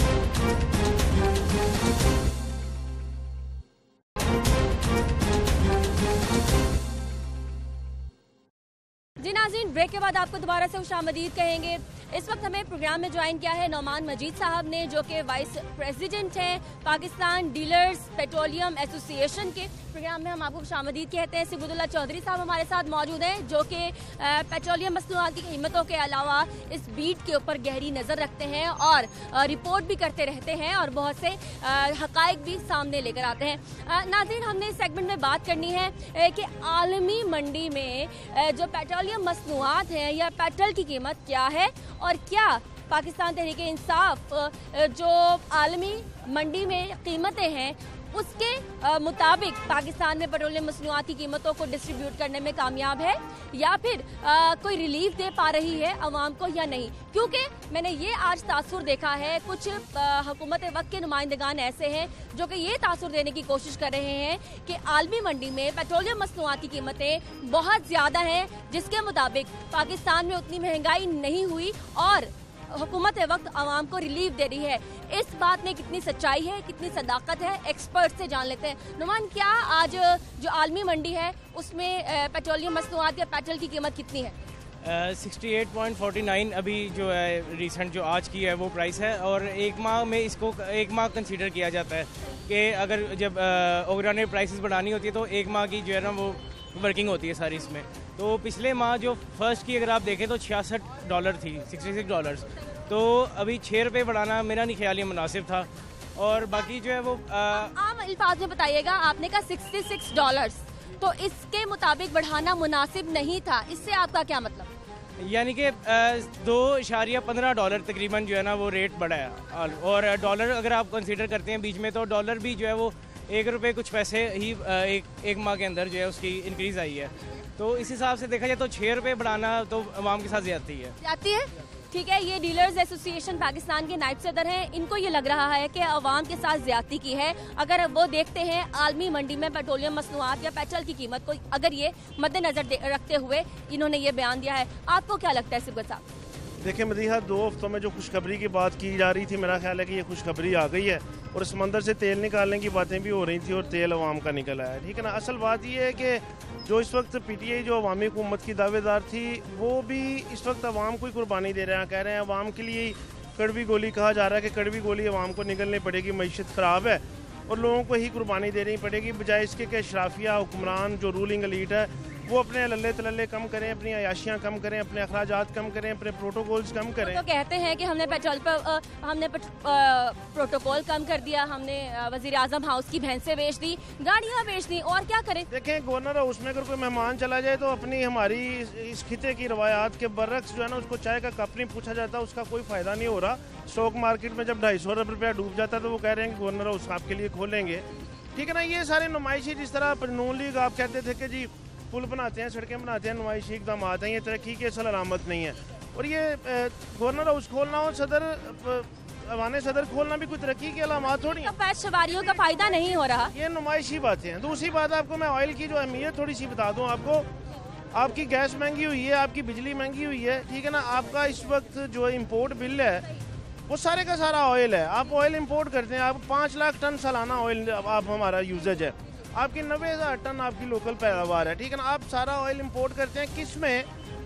जी नाज़रीन, ब्रेक के बाद आपको दोबारा से खुशामदीद कहेंगे। इस वक्त हमें प्रोग्राम में ज्वाइन किया है नौमान मजीद साहब ने, जो कि वाइस प्रेसिडेंट हैं पाकिस्तान डीलर्स पेट्रोलियम एसोसिएशन के। प्रोग्राम में हम आपको खुशामदीद कहते हैं। सिबुद्दुल्लाह चौधरी साहब हमारे साथ मौजूद हैं, जो कि पेट्रोलियम मसनूआत की कीमतों के अलावा इस बीट के ऊपर गहरी नज़र रखते हैं और रिपोर्ट भी करते रहते हैं और बहुत से हकाइक भी सामने लेकर आते हैं। नाज़रीन, हमने इस सेगमेंट में बात करनी है कि आलमी मंडी में जो पेट्रोलियम मसनूआत हैं या पेट्रोल की कीमत क्या है और क्या पाकिस्तान तहरीके इंसाफ जो आलमी मंडी में कीमतें हैं उसके मुताबिक पाकिस्तान में पेट्रोलियम मसनूआत की कीमतों को डिस्ट्रीब्यूट करने में कामयाब है या फिर कोई रिलीफ दे पा रही है आवाम को या नहीं। क्योंकि मैंने ये आज तासुर देखा है, कुछ हुकूमत वक्त के नुमाइंदगान ऐसे हैं जो कि ये तासुर देने की कोशिश कर रहे हैं कि आलमी मंडी में पेट्रोलियम मसनूआत की कीमतें बहुत ज़्यादा हैं, जिसके मुताबिक पाकिस्तान में उतनी महंगाई नहीं हुई और हुकूमत वक्त आवाम को रिलीफ दे रही है। इस बात में कितनी सच्चाई है, कितनी सदाकत है, एक्सपर्ट से जान लेते हैं। नुमान, क्या आज जो आलमी मंडी है उसमें पेट्रोलियम मसनूआत या पेट्रोल की कीमत कितनी है? 68.49 अभी जो है रिसेंट जो आज की है वो प्राइस है और एक माह में इसको एक माह कंसीडर किया जाता है कि अगर जब ओगरा ने प्राइसेस बढ़ानी होती है तो एक माह की जो है ना वो वर्किंग होती है सारी इसमें। तो पिछले माह जो फर्स्ट की अगर आप देखें तो $66 थी, $66। तो अभी ₹6 बढ़ाना मेरा नहीं ख्याल ये मुनासिब था। और बाकी जो है वो आम अल्फाज में बताइएगा, आपने कहा $66, तो इसके मुताबिक बढ़ाना मुनासिब नहीं था, इससे आपका क्या मतलब? यानी कि $2.15 तकरीबन जो है ना वो रेट बढ़ा है। और डॉलर अगर आप कंसीडर करते हैं बीच में, तो डॉलर भी जो है वो ₹1 कुछ पैसे ही एक माह के अंदर जो है उसकी इंक्रीज आई है। तो इस हिसाब से देखा जाए तो ₹6 बढ़ाना तो अवाम के साथ ज्यादती है। ठीक है, ये डीलर्स एसोसिएशन पाकिस्तान के नायब सदर हैं। इनको ये लग रहा है कि अवाम के साथ ज्यादती की है। अगर वो देखते हैं आलमी मंडी में पेट्रोलियम मसनूआत या पेट्रोल की कीमत को, अगर ये मद्देनजर रखते हुए इन्होंने ये बयान दिया है, आपको क्या लगता है सिब्बत साहब? देखिए मदीहा, 2 हफ्तों में जो खुशखबरी की बात की जा रही थी, मेरा ख्याल है कि ये खुशखबरी आ गई है और समंदर से तेल निकालने की बातें भी हो रही थी और तेल अवाम का निकल आया, ठीक है ना। असल बात ये है कि जो इस वक्त PTI जो अवामी हुकूमत की दावेदार थी वो भी इस वक्त अवाम को ही कुर्बानी दे रहे हैं। कह रहे हैं अवाम के लिए कड़वी गोली कहा जा रहा है कि कड़वी गोली अवाम को निकलनी पड़ेगी, मईशत ख़राब है और लोगों को ही कुर्बानी देनी पड़ेगी, बजाय इसके कि अशराफिया हुक्मरान जो रूलिंग एलीट है वो अपने लल्ले तलल्ले कम करें, अपनी अयाशियाँ कम करें, अपने अखराजात कम करें, अपने प्रोटोकॉल्स कम करें। तो कहते हैं कि हमने पेट्रोल पर प्रोटोकॉल कम कर दिया, हमने वजीर आजम हाउस की भैंसें बेच दी, गाड़ियाँ बेच दी, और क्या करें? देखें, गवर्नर हाउस में अगर कोई मेहमान चला जाए तो अपनी हमारी इस खिते की रवायात के बरक्स जो है ना उसको चाय का कप नहीं पूछा जाता, उसका कोई फ़ायदा नहीं हो रहा। स्टॉक मार्केट में जब ₹250 डूब जाता है तो वो कह रहे हैं कि गवर्नर हाउस आपके लिए खोलेंगे, ठीक है ना। ये सारे नुमाइशी, जिस तरह नून लीग आप कहते थे कि जी पुल बनाते हैं, सड़कें बनाते हैं, नुमाइशी इकदाम आते हैं, ये तरक्की की असल अलामत नहीं है। और ये गवर्नर हाउस खोलना और अवाने सदर खोलना भी कोई तरक्की की अलामत थोड़ी है। तो सवारियों का फायदा नहीं हो रहा, ये नुमाइशी बातें हैं। दूसरी बात, आपको मैं ऑयल की जो अहमियत थोड़ी सी बता दूं आपको। आपकी गैस महंगी हुई है, आपकी बिजली महंगी हुई है, ठीक है ना। आपका इस वक्त जो इम्पोर्ट बिल है वो सारे का सारा ऑयल है। आप ऑयल इम्पोर्ट करते हैं, आप 5 लाख टन सालाना ऑयल आप हमारा यूजेज है, आपकी 90,000 टन आपकी लोकल पैदावार है, ठीक है ना। आप सारा ऑयल इंपोर्ट करते हैं किस में?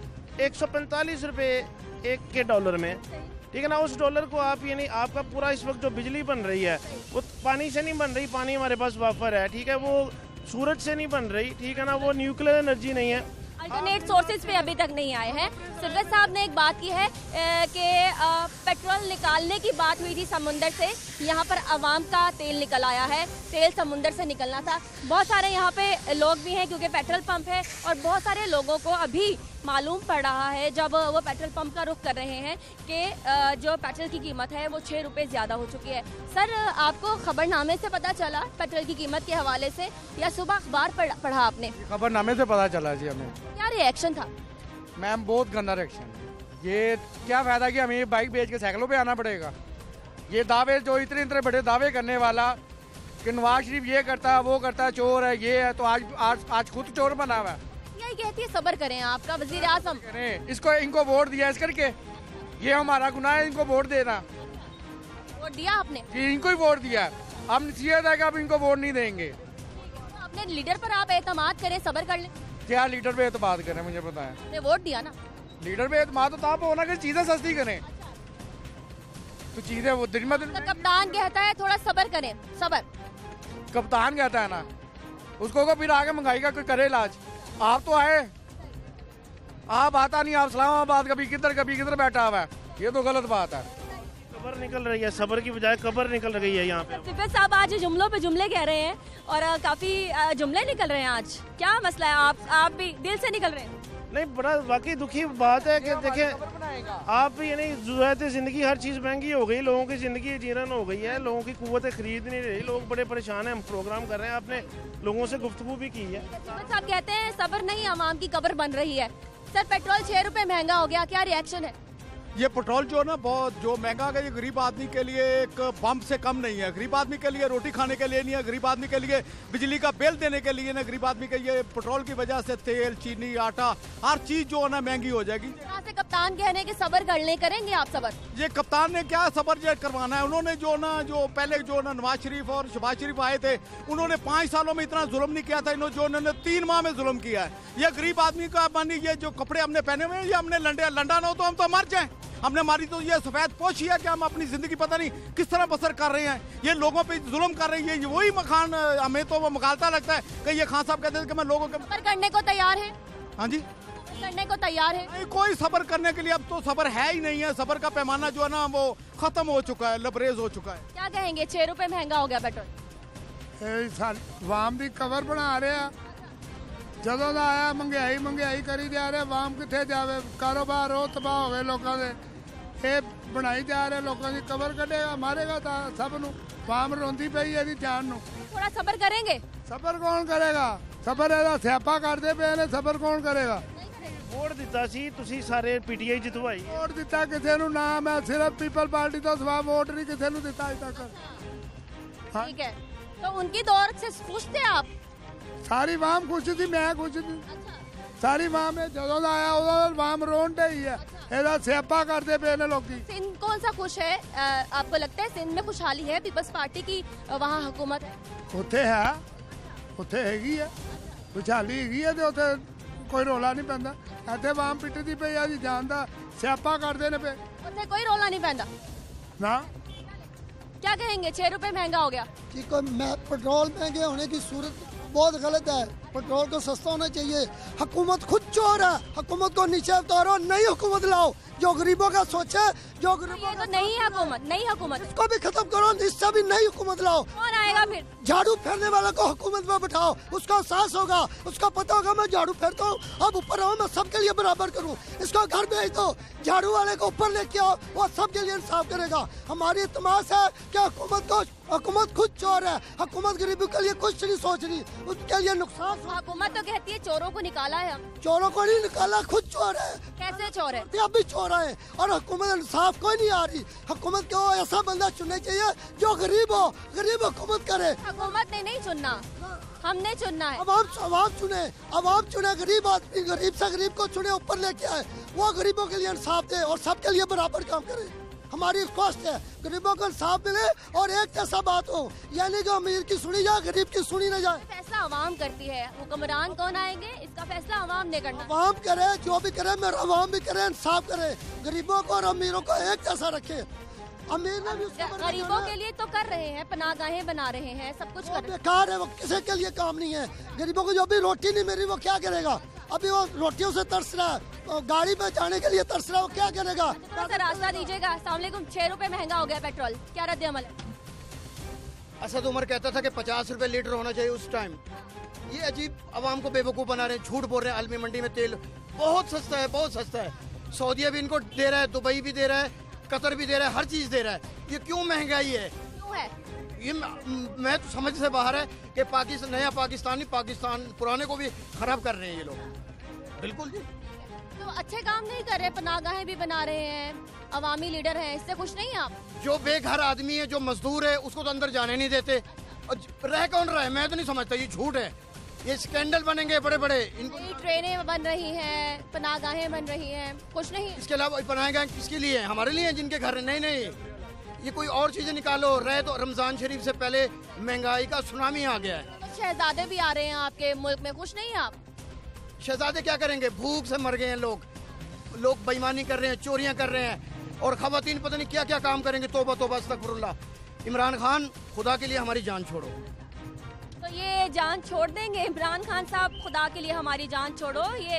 $145 के डॉलर में, ठीक है ना। उस डॉलर को आप, यानी आपका पूरा इस वक्त जो बिजली बन रही है वो पानी से नहीं बन रही, पानी हमारे पास वाफर है, ठीक है, वो सूरज से नहीं बन रही, ठीक है ना, वो न्यूक्लियर एनर्जी नहीं है, अल्टरनेट सोर्सेज पे अभी तक नहीं आए हैं। सिरगत साहब ने एक बात की है कि पेट्रोल निकालने की बात हुई थी समुंदर से, यहाँ पर अवाम का तेल निकल आया है, तेल समुंदर से निकलना था। बहुत सारे यहाँ पे लोग भी हैं क्योंकि पेट्रोल पंप है और बहुत सारे लोगों को अभी मालूम पड़ रहा है जब वो पेट्रोल पंप का रुख कर रहे हैं कि जो पेट्रोल की कीमत है वो 6 रुपये ज़्यादा हो चुकी है। सर, आपको खबरनामे से पता चला पेट्रोल की कीमत के हवाले से या सुबह अखबार पढ़ा आपने? खबरनामे से पता चला जी हमें। क्या रिएक्शन था? मैम बहुत गंदा रिएक्शन। ये क्या फायदा कि हमें बाइक बेच के साइकिलों पे आना पड़ेगा। ये दावे जो इतने बड़े दावे करने वाला कि नवाज शरीफ ये करता है वो करता है, चोर है ये है, तो आज खुद चोर बना हुआ है। यही कहती है सब्र करें, आपका वजीर आजम इसको इनको वोट दिया इस करके, ये हमारा गुनाह है इनको वोट देना। वोट दिया आपने? जी, इनको ही वोट दिया। हम नसीहत है कि अब इनको वोट नहीं देंगे। तो अपने लीडर पर आप एतमाद करें, सब्र कर लें। क्या लीडर पे एतमाद करें, मुझे पता है। आपने वोट दिया ना। लीडर पे एतमाद तो आप होना कि चीजें सस्ती करें, तो चीजें वो दिन में दिन। कप्तान कहता है थोड़ा सब्र करें, सब्र। कप्तान कहता है ना, उसको को फिर आगे महंगाई का कोई करे इलाज। आप तो आए, आप आता नहीं, आप इस्लामाबाद कभी किधर बैठा हुआ है, ये तो गलत बात है। कबर निकल रही है, सबर की बजाय कबर निकल रही है यहाँ पे। सिरगत साहब आज जुमलों पे जुमले कह रहे हैं और काफी जुमले निकल रहे हैं आज। क्या मसला है? आप भी दिल से निकल रहे हैं? नहीं, बड़ा वाकई दुखी बात है कि देखें आप, यानी ज़रूरत ज़िंदगी हर चीज़ महंगी हो गई, लोगों की ज़िंदगी जीरन हो गई है, लोगों की कुव्वतें खरीद नहीं रही, लोग बड़े परेशान हैं। हम प्रोग्राम कर रहे हैं, आपने लोगों से गुफ्तगू भी की है। साहब कहते हैं सब्र नहीं, आवाम की कब्र बन रही है। सर, पेट्रोल 6 रुपये महंगा हो गया, क्या रिएक्शन है? ये पेट्रोल जो ना बहुत जो महंगा है, ये गरीब आदमी के लिए एक बम से कम नहीं है। गरीब आदमी के लिए रोटी खाने के लिए नहीं है, गरीब आदमी के लिए बिजली का बिल देने के लिए ना, गरीब आदमी के ये पेट्रोल की वजह से तेल, चीनी, आटा, हर चीज जो है ना महंगी हो जाएगी। यहाँ से कप्तान कहने के सब्र कर ले, करेंगे आप सब्र? ये कप्तान ने क्या सब्र जेट करवाना है? उन्होंने जो पहले जो ना नवाज शरीफ और शहबाज शरीफ आए थे, उन्होंने 5 सालों में इतना जुल्म नहीं किया था, उन्होंने 3 माह में जुल्म किया है। ये गरीब आदमी का मानी, ये जो कपड़े हमने पहने हुए हैं, ये हमने लंडा ना हो तो हम तो मर जाए। हमने हमारी तो ये सफेद पोशी है कि हम अपनी जिंदगी पता नहीं किस तरह बसर कर रहे हैं। ये लोगों पे जुल्म कर रही है, वही मकान हमें तो वो मुगालता लगता है कि ये खान साहब कहते हैं कि मैं लोगों के सब्र करने को तैयार है। हाँ जी, करने को तैयार है। नहीं, कोई सब्र करने के लिए अब तो सब्र है ही नहीं है। सब्र का पैमाना जो है ना वो खत्म हो चुका है, लबरेज हो चुका है। क्या कहेंगे? 6 रुपए महंगा हो गया पेट्रोल। वाम भी कवर बना रहे हैं, ਜਦੋਂ ਦਾ ਆਇਆ ਮੰਗਿਆਈ ਕਰੀ ਜਾ ਰਹੇ, ਵਾਮ ਕਿੱਥੇ ਜਾਵੇ? ਕਾਰੋਬਾਰ ਉਹ ਤਬਾਹ ਹੋ ਗਏ ਲੋਕਾਂ ਦੇ, ਇਹ ਬਣਾਈ ਜਾ ਰਹੇ, ਲੋਕਾਂ ਦੀ ਕਬਰ ਕੱਢੇਗਾ, ਮਾਰੇਗਾ ਤਾਂ ਸਭ ਨੂੰ। ਵਾਮ ਰੋਂਦੀ ਪਈ ਇਹਦੀ ਜਾਨ ਨੂੰ। ਥੋੜਾ ਸਬਰ ਕरेंगे? ਸਬਰ ਕੌਣ ਕਰੇਗਾ? ਸਬਰ ਇਹਦਾ ਸਿਆਪਾ ਕਰਦੇ ਪਏ ਨੇ, ਸਬਰ ਕੌਣ ਕਰੇਗਾ? ਵੋਟ ਦਿੱਤਾ ਸੀ ਤੁਸੀਂ ਸਾਰੇ, ਪੀਟੀਆਈ ਜਿਤਵਾਈ। ਵੋਟ ਦਿੱਤਾ ਕਿਸੇ ਨੂੰ ਨਾ, ਮੈਂ ਸਿਰਫ ਪੀਪਲ ਪਾਰਟੀ ਤੋਂ ਸਿਵਾ ਵੋਟ ਨਹੀਂ ਕਿਸੇ ਨੂੰ ਦਿੱਤਾ ਅਜੇ ਤੱਕ। ठीक है, तो उनकी दौर से खुश थे आप? सारी वाम खुश थी, मैं खुश थी। सारी वाम है, ਜਦੋਂ ਦਾ ਆਇਆ ਉਹਦਾ ਵਾਮ ਰੋਣ ਢਈ ਹੈ, ਇਹਦਾ ਸਿਆਪਾ ਕਰਦੇ ਪਏ ਨੇ ਲੋਕੀ। सिंध कौन सा खुश है? आपको लगता है सिंध में खुशहाली है? पीपल्स पार्टी की वहाँ हुकूमत है? ਉੱਥੇ ਹੈ, ਉੱਥੇ ਹੈਗੀ ਹੈ, ਖੁਸ਼ਹਾਲੀ ਹੈਗੀ ਹੈ, ਤੇ ਉੱਥੇ ਕੋਈ ਰੋਲਾ ਨਹੀਂ ਪੈਂਦਾ। ਇੱਥੇ ਵਾਮ ਪਿੱਟਦੀ ਪਈ ਆ ਜੀ, ਜਾਨ ਦਾ ਸਿਆਪਾ ਕਰਦੇ ਨੇ ਪਏ। ਉੱਥੇ ਕੋਈ ਰੋਲਾ नहीं पैंदा ना। क्या कहेंगे? 6 रुपए महंगा हो गया। कि पेट्रोल महंगे होने की सूरत बहुत गलत है। पेट्रोल को सस्ता होना चाहिए। हुकूमत खुद चोर है, हुकूमत को नीचे उतारो, नई हुकूमत लाओ जो गरीबों का सोचे, जो गरीबों तो नई हुकूमत, नई हुकूमत इसको भी खत्म करो, इससे भी नई हुकूमत लाओ। कौन आएगा फिर? झाड़ू फेरने वाले को हुकूमत में बिठाओ, उसका एहसास होगा, उसका पता होगा मैं झाड़ू फेरता हूँ, अब ऊपर आओ मैं सबके लिए बराबर करूँ। इसको घर भेज दो, झाड़ू वाले को ऊपर लेके आओ, वो सबके लिए इंसाफ करेगा। हमारी तमाश है कि हुकूमत खुद चोर है, हुकूमत गरीबों के लिए कुछ नहीं सोच रही, उसके लिए नुकसान। हुकूमत तो कहती है चोरों को निकाला है हम। चोरों को नहीं निकाला, खुद चोर है। कैसे चोर है? अब भी चोर है, और हुकूमत इंसाफ कोई नहीं आ रही। हुकूमत को ऐसा बंदा चुनना चाहिए जो गरीब हो, गरीब हुकूमत करे। हुकूमत ने नहीं चुनना, हमने चुनना है। अवाम चुने, गरीब आदमी गरीब से गरीब को चुने, ऊपर लेके आए, वो गरीबों के लिए इंसाफ दे और सबके लिए बराबर काम करे। हमारी रिक्वेस्ट है गरीबों को इंसाफ मिले और एक जैसा बात हो, यानी कि अमीर की सुनी जाए, गरीब की सुनी न जाए। फैसला आवाम करती है, हुक्मरान कौन आएंगे इसका फैसला आवाम ने करना। आवाम करे, जो भी करे, मेरा आवाम भी करे, इंसाफ करे, गरीबों को और अमीरों को एक जैसा रखे। अमीर ने भी गरीबों के लिए तो कर रहे हैं, पनाहगाहें बना रहे हैं, सब कुछ कर रहे हैं। बेकार है, वो किसी के लिए काम नहीं है। गरीबों को जो भी रोटी नहीं मिल रही वो क्या करेगा? अभी वो रोटियों से तरस रहा है, गाड़ी में जाने के लिए तरस रहा है, वो क्या करेगा? थोड़ा सा रास्ता दीजिएगा। अस्सलाम वालेकुम। 6 रुपए महंगा हो गया पेट्रोल, क्या रद्द अमल है? असद उमर कहता था कि 50 रुपए लीटर होना चाहिए उस टाइम। ये अजीब आवाम को बेवकूफ़ बना रहे हैं, झूठ बोल रहे हैं। आलमी मंडी में तेल बहुत सस्ता है, बहुत सस्ता है। सऊदीया भी इनको दे रहा है, दुबई भी दे रहा है, कतर भी दे रहा है, हर चीज़ दे रहा है। ये क्यों महंगाई है? क्यों है ये? मैं तो समझ से बाहर है कि पाकिस्तान, नया पाकिस्तानी पाकिस्तान पुराने को भी खराब कर रहे हैं ये लोग। बिल्कुल जी। तो अच्छे काम नहीं कर रहे, पनाहगाहें भी बना रहे हैं, अवामी लीडर हैं, इससे खुश नहीं है आप? जो बेघर आदमी है, जो मजदूर है, उसको तो अंदर जाने नहीं देते। रह कौन रहा है? मैं तो नहीं समझता, ये झूठ है। ये स्कैंडल बनेंगे बड़े बड़े। ट्रेनें बन रही हैं, पनाहगाहें बन रही हैं, कुछ नहीं। इसके अलावा पनाहगाहें किसके लिए हैं? हमारे लिए हैं जिनके घर। नहीं, ये कोई और चीजें निकालो। रहे तो रमजान शरीफ से पहले महंगाई का सुनामी आ गया है। तो शहजादे भी आ रहे हैं आपके मुल्क में, खुश नहीं है आप? शहजादे क्या करेंगे? भूख से मर गए हैं लोग बेईमानी कर रहे हैं, चोरियां कर रहे हैं, और खवातीन पता नहीं क्या क्या काम करेंगे। तौबा तौबा अस्तगफुरुल्लाह। इमरान खान, खुदा के लिए हमारी जान छोड़ो। तो ये जान छोड़ देंगे इमरान खान साहब? खुदा के लिए हमारी जान छोड़ो, ये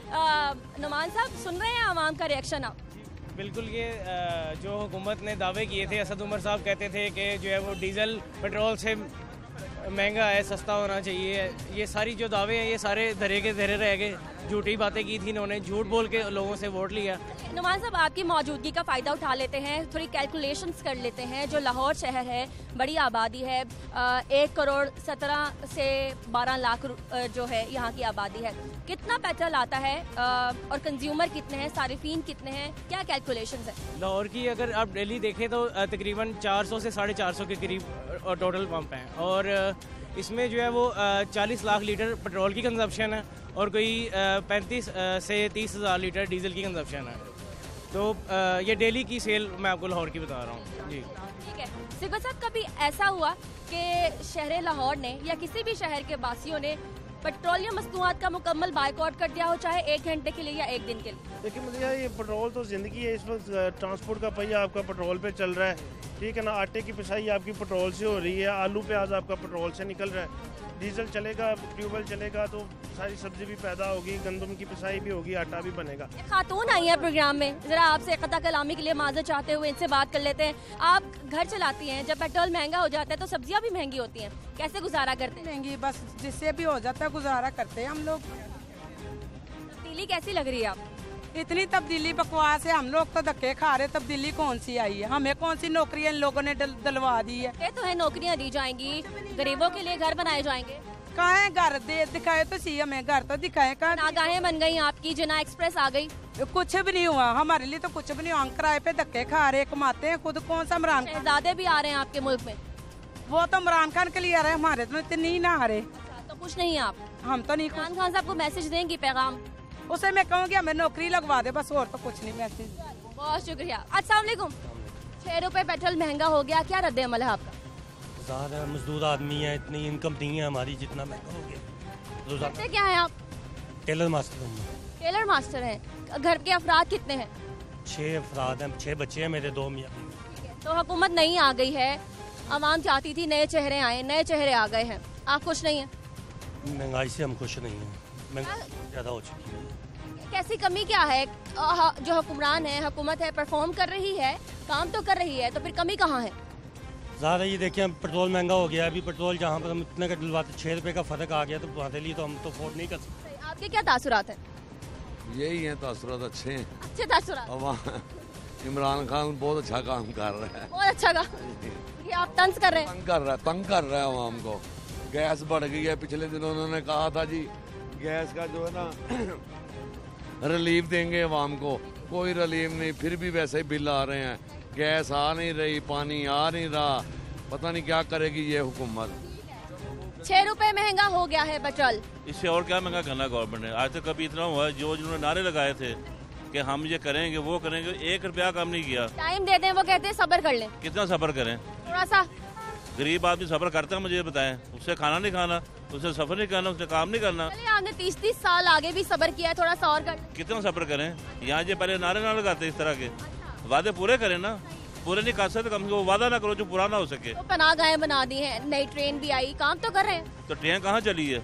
नुमान साहब सुन रहे हैं आवाम का रिएक्शन आप? बिल्कुल। ये जो हुकूमत ने दावे किए थे, असद उमर साहब कहते थे कि जो है वो डीजल पेट्रोल से महंगा है, सस्ता होना चाहिए। ये सारी जो दावे हैं ये सारे धरे के धरे रह गए। झूठी बातें की थी इन्होंने, झूठ बोल के लोगों से वोट लिया। नुमान साहब आपकी मौजूदगी का फ़ायदा उठा लेते हैं, थोड़ी कैलकुलेशंस कर लेते हैं। जो लाहौर शहर है, बड़ी आबादी है, 1 करोड़ 17 से 12 लाख जो है यहाँ की आबादी है। कितना पेट्रोल आता है और कंज्यूमर कितने हैं, सारिफीन कितने हैं, क्या कैलकुलेशंस है? लाहौर की अगर आप डेली देखें तो तकरीबन 400 से 450 के करीब टोटल पंप हैं, और इसमें जो है वो 40 लाख लीटर पेट्रोल की कंजप्शन है और कोई 35 से 30 हज़ार लीटर डीजल की कंजप्शन है। तो ये डेली की सेल मैं आपको लाहौर की बता रहा हूँ जी। ठीक है सिकबर साहब, कभी ऐसा हुआ कि शहर लाहौर ने या किसी भी शहर के वासियों ने पेट्रोलियम मसनूआत का मुकम्मल बाइकआउट कर दिया हो, चाहे 1 घंटे के लिए या 1 दिन के लिए? देखिए मुझे ये पेट्रोल तो ज़िंदगी है। इस वक्त ट्रांसपोर्ट का पहिया आपका पेट्रोल पे चल रहा है, ठीक है ना। आटे की पिसाई आपकी पेट्रोल से हो रही है, आलू प्याज आपका पेट्रोल से निकल रहा है। डीजल चलेगा, ट्यूबवेल चलेगा तो सारी सब्जी भी पैदा होगी, गंदम की पिसाई भी होगी, आटा भी बनेगा। खातून आई है प्रोग्राम में, जरा आपसे कता कलामी के लिए माजर चाहते हुए इनसे बात कर लेते हैं। आप घर चलाती हैं, जब पेट्रोल महंगा हो जाता है तो सब्जियां भी महंगी होती हैं, कैसे गुजारा करते हैं? महंगी बस जिससे भी हो जाता है गुजारा करते हैं हम लोग। तब्दीली कैसी लग रही है आप? इतनी तब्दीली बकवास है, हम लोग तो धक्के खा रहे। तब्दीली कौन सी आई है? हमें कौन सी नौकरियां इन लोगों ने दिलवा दी है? ये तो है, नौकरियां दी जाएंगी, गरीबों के लिए घर बनाए जाएंगे। कहाँ है घर? दिखाए तो सी, हमें घर तो दिखाए। नागाहें बन गई आपकी, जना एक्सप्रेस आ गई, कुछ भी नहीं हुआ हमारे लिए तो कुछ भी नहीं हुआ। हम किराए पे धक्के खा रहे, कमाते हैं खुद। कौन सा इमरान शहजादे भी आ रहे हैं आपके मुल्क में? वो तो इमरान खान के लिए आ रहे हैं, हमारे तो इतनी ना आ रहे। तो खुश नहीं है आप? हम तो नहीं। इमरान खान साहब को मैसेज देंगी, पैगाम? उसे मैं कहूँगी हमें नौकरी लगवा दे बस, और तो कुछ नहीं। मैसेज। बहुत शुक्रिया। अस्सलाम वालेकुम। 6 रुपए पेट्रोल महंगा हो गया, क्या रद्द अमल है आपका? ज़्यादा मजदूर आदमी है, इतनी इनकम नहीं है हमारी जितना महंगा हो गया। करते क्या है आप? टेलर मास्टर हूँ। टेलर मास्टर हैं। घर के अफराद कितने हैं? 6 अफराद हैं, 6 बच्चे हैं मेरे, 2 मियाँ बीवी। तो हुकूमत नई आ गई है, आवाम चाहती थी नए चेहरे आए, नए चेहरे आ गए हैं, आप खुश नहीं हैं? महंगाई से हम खुश नहीं हैं, महंगाई ज़्यादा हो चुकी है। कैसी कमी क्या है? जो हुक्मरान है, हुकूमत है, परफॉर्म कर रही है, काम तो कर रही है, तो फिर कमी कहाँ है? ज़्यादा ये देखिए पेट्रोल महंगा हो गया। अभी पेट्रोल जहाँ पर हम इतने का डलवाते 6 रुपये का फ़र्क आ गया, तो हमारे लिए तो हम तो अफोर्ड नहीं कर सकते। आपके क्या तासुरात हैं? यही हैं तासुरात, अच्छे हैं। अच्छे तासुरात? इमरान खान बहुत अच्छा काम कर रहा है। बहुत अच्छा काम। ये आप तंज कर रहे हैं? तंग कर रहा है आवाम को। गैस बढ़ गई है, पिछले दिनों उन्होंने कहा था जी गैस का जो है ना रिलीफ देंगे आवाम को, कोई रिलीफ नहीं, फिर भी वैसे ही बिल आ रहे हैं। गैस आ नहीं रही, पानी आ नहीं रहा, पता नहीं क्या करेगी ये हुकूमत। 6 रुपए महंगा हो गया है पेट्रोल। इससे और क्या महंगा करना गवर्नमेंट ने? आज तक कभी इतना हुआ? जो जिन्होंने नारे लगाए थे कि हम ये करेंगे वो करेंगे, 1 रुपया काम नहीं किया। टाइम दे दें, वो कहते हैं सब्र कर लें। कितना सब्र करें? थोड़ा सा। गरीब आदमी सब्र करता है? मुझे बताएं, उससे खाना नहीं खाना, उससे सफर नहीं करना, उससे काम नहीं करना। आपने 30-30 साल आगे भी सब्र किया है, थोड़ा सा और कर। कितना सब्र करें? यहाँ जो पहले नारे ना लगाते इस तरह के, वादे पूरे करें ना। पूरे नहीं कर सकते, कम से कम वादा ना करो जो पूरा ना हो सके। तो पनाहगाहें बना दी हैं, नई ट्रेन भी आई, काम तो कर रहे हैं। तो ट्रेन कहाँ चली है?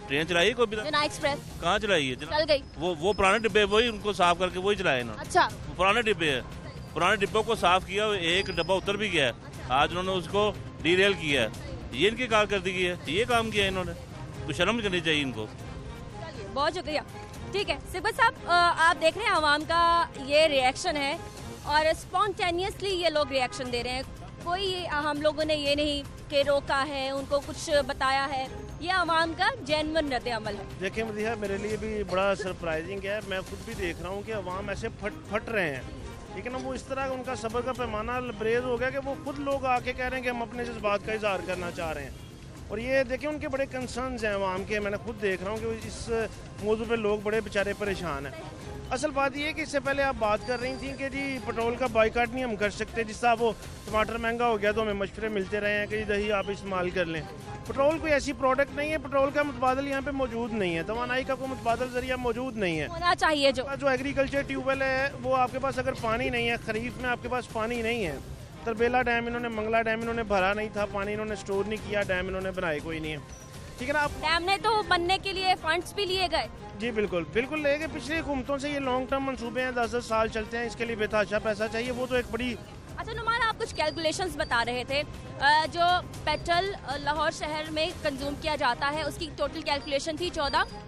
ट्रेन चलाई कोई भी? जना एक्सप्रेस कहाँ चलाई है? चल गई। वो पुराने डिब्बे वही उनको साफ करके वही चलाए ना। अच्छा, पुराने डिब्बे है, पुराने डिब्बों को साफ किया, एक डब्बा उतर भी गया है, आज उन्होंने उसको डीरेल किया है। ये इनकी कारकर्दगी है, ये काम किया है इन्होंने, तो शर्म करनी चाहिए इनको। बहुत शुक्रिया। ठीक है सिब्बत साहब, आप देख रहे हैं आवाम का ये रिएक्शन है और स्पॉन्टेनियसली ये लोग रिएक्शन दे रहे हैं। कोई हम लोगों ने ये नहीं कि रोका है, उनको कुछ बताया है, ये आवाम का जेन्युइन रद्द अमल है। देखिए मदीहा, मेरे लिए भी बड़ा सरप्राइजिंग है। मैं खुद भी देख रहा हूँ कि अवाम ऐसे फट रहे हैं, लेकिन वो इस तरह उनका सब्र का पैमाना लबरेज हो गया कि वो खुद लोग आके कह रहे हैं कि हम अपने जज्बात का इजहार करना चाह रहे हैं। और ये देखिए उनके बड़े कंसर्न्स हैं अवाम के। मैंने खुद देख रहा हूँ कि इस मौजू पे लोग बड़े बेचारे परेशान हैं। असल बात ये है कि इससे पहले आप बात कर रही थी कि जी पेट्रोल का बाइकाट नहीं हम कर सकते, जिस तरह वो टमाटर महंगा हो गया तो हमें मशवरे मिलते रहे हैं कि दही आप इस्तेमाल कर लें। पेट्रोल कोई ऐसी प्रोडक्ट नहीं है, पेट्रोल का मुतबादल यहाँ पे मौजूद नहीं है, तवानाई का कोई मुतबादल जरिया मौजूद नहीं है। होना चाहिए जो एग्रीकल्चर ट्यूबवेल है वो आपके पास अगर पानी नहीं है, खरीफ में आपके पास पानी नहीं है, तरबेला डैम इन्होंने, मंगला डैम इन्होंने भरा नहीं था, पानी इन्होंने स्टोर नहीं किया, डैम इन्होंने बनाए कोई नहीं है। ठीक है ना। आप डैम ने तो बनने के लिए फंड्स भी लिए गए। जी बिल्कुल बिल्कुल ले गए। पिछली हुकूमतों से ये लॉन्ग टर्म मंसूबे हैं, 10-10 साल चलते हैं, इसके लिए बेतहाशा पैसा चाहिए, वो तो एक बड़ी। अच्छा नुमान, आप कुछ कैलकुलेशंस बता रहे थे, जो पेट्रोल लाहौर शहर में कंज्यूम किया जाता है उसकी टोटल कैलकुलेशन थी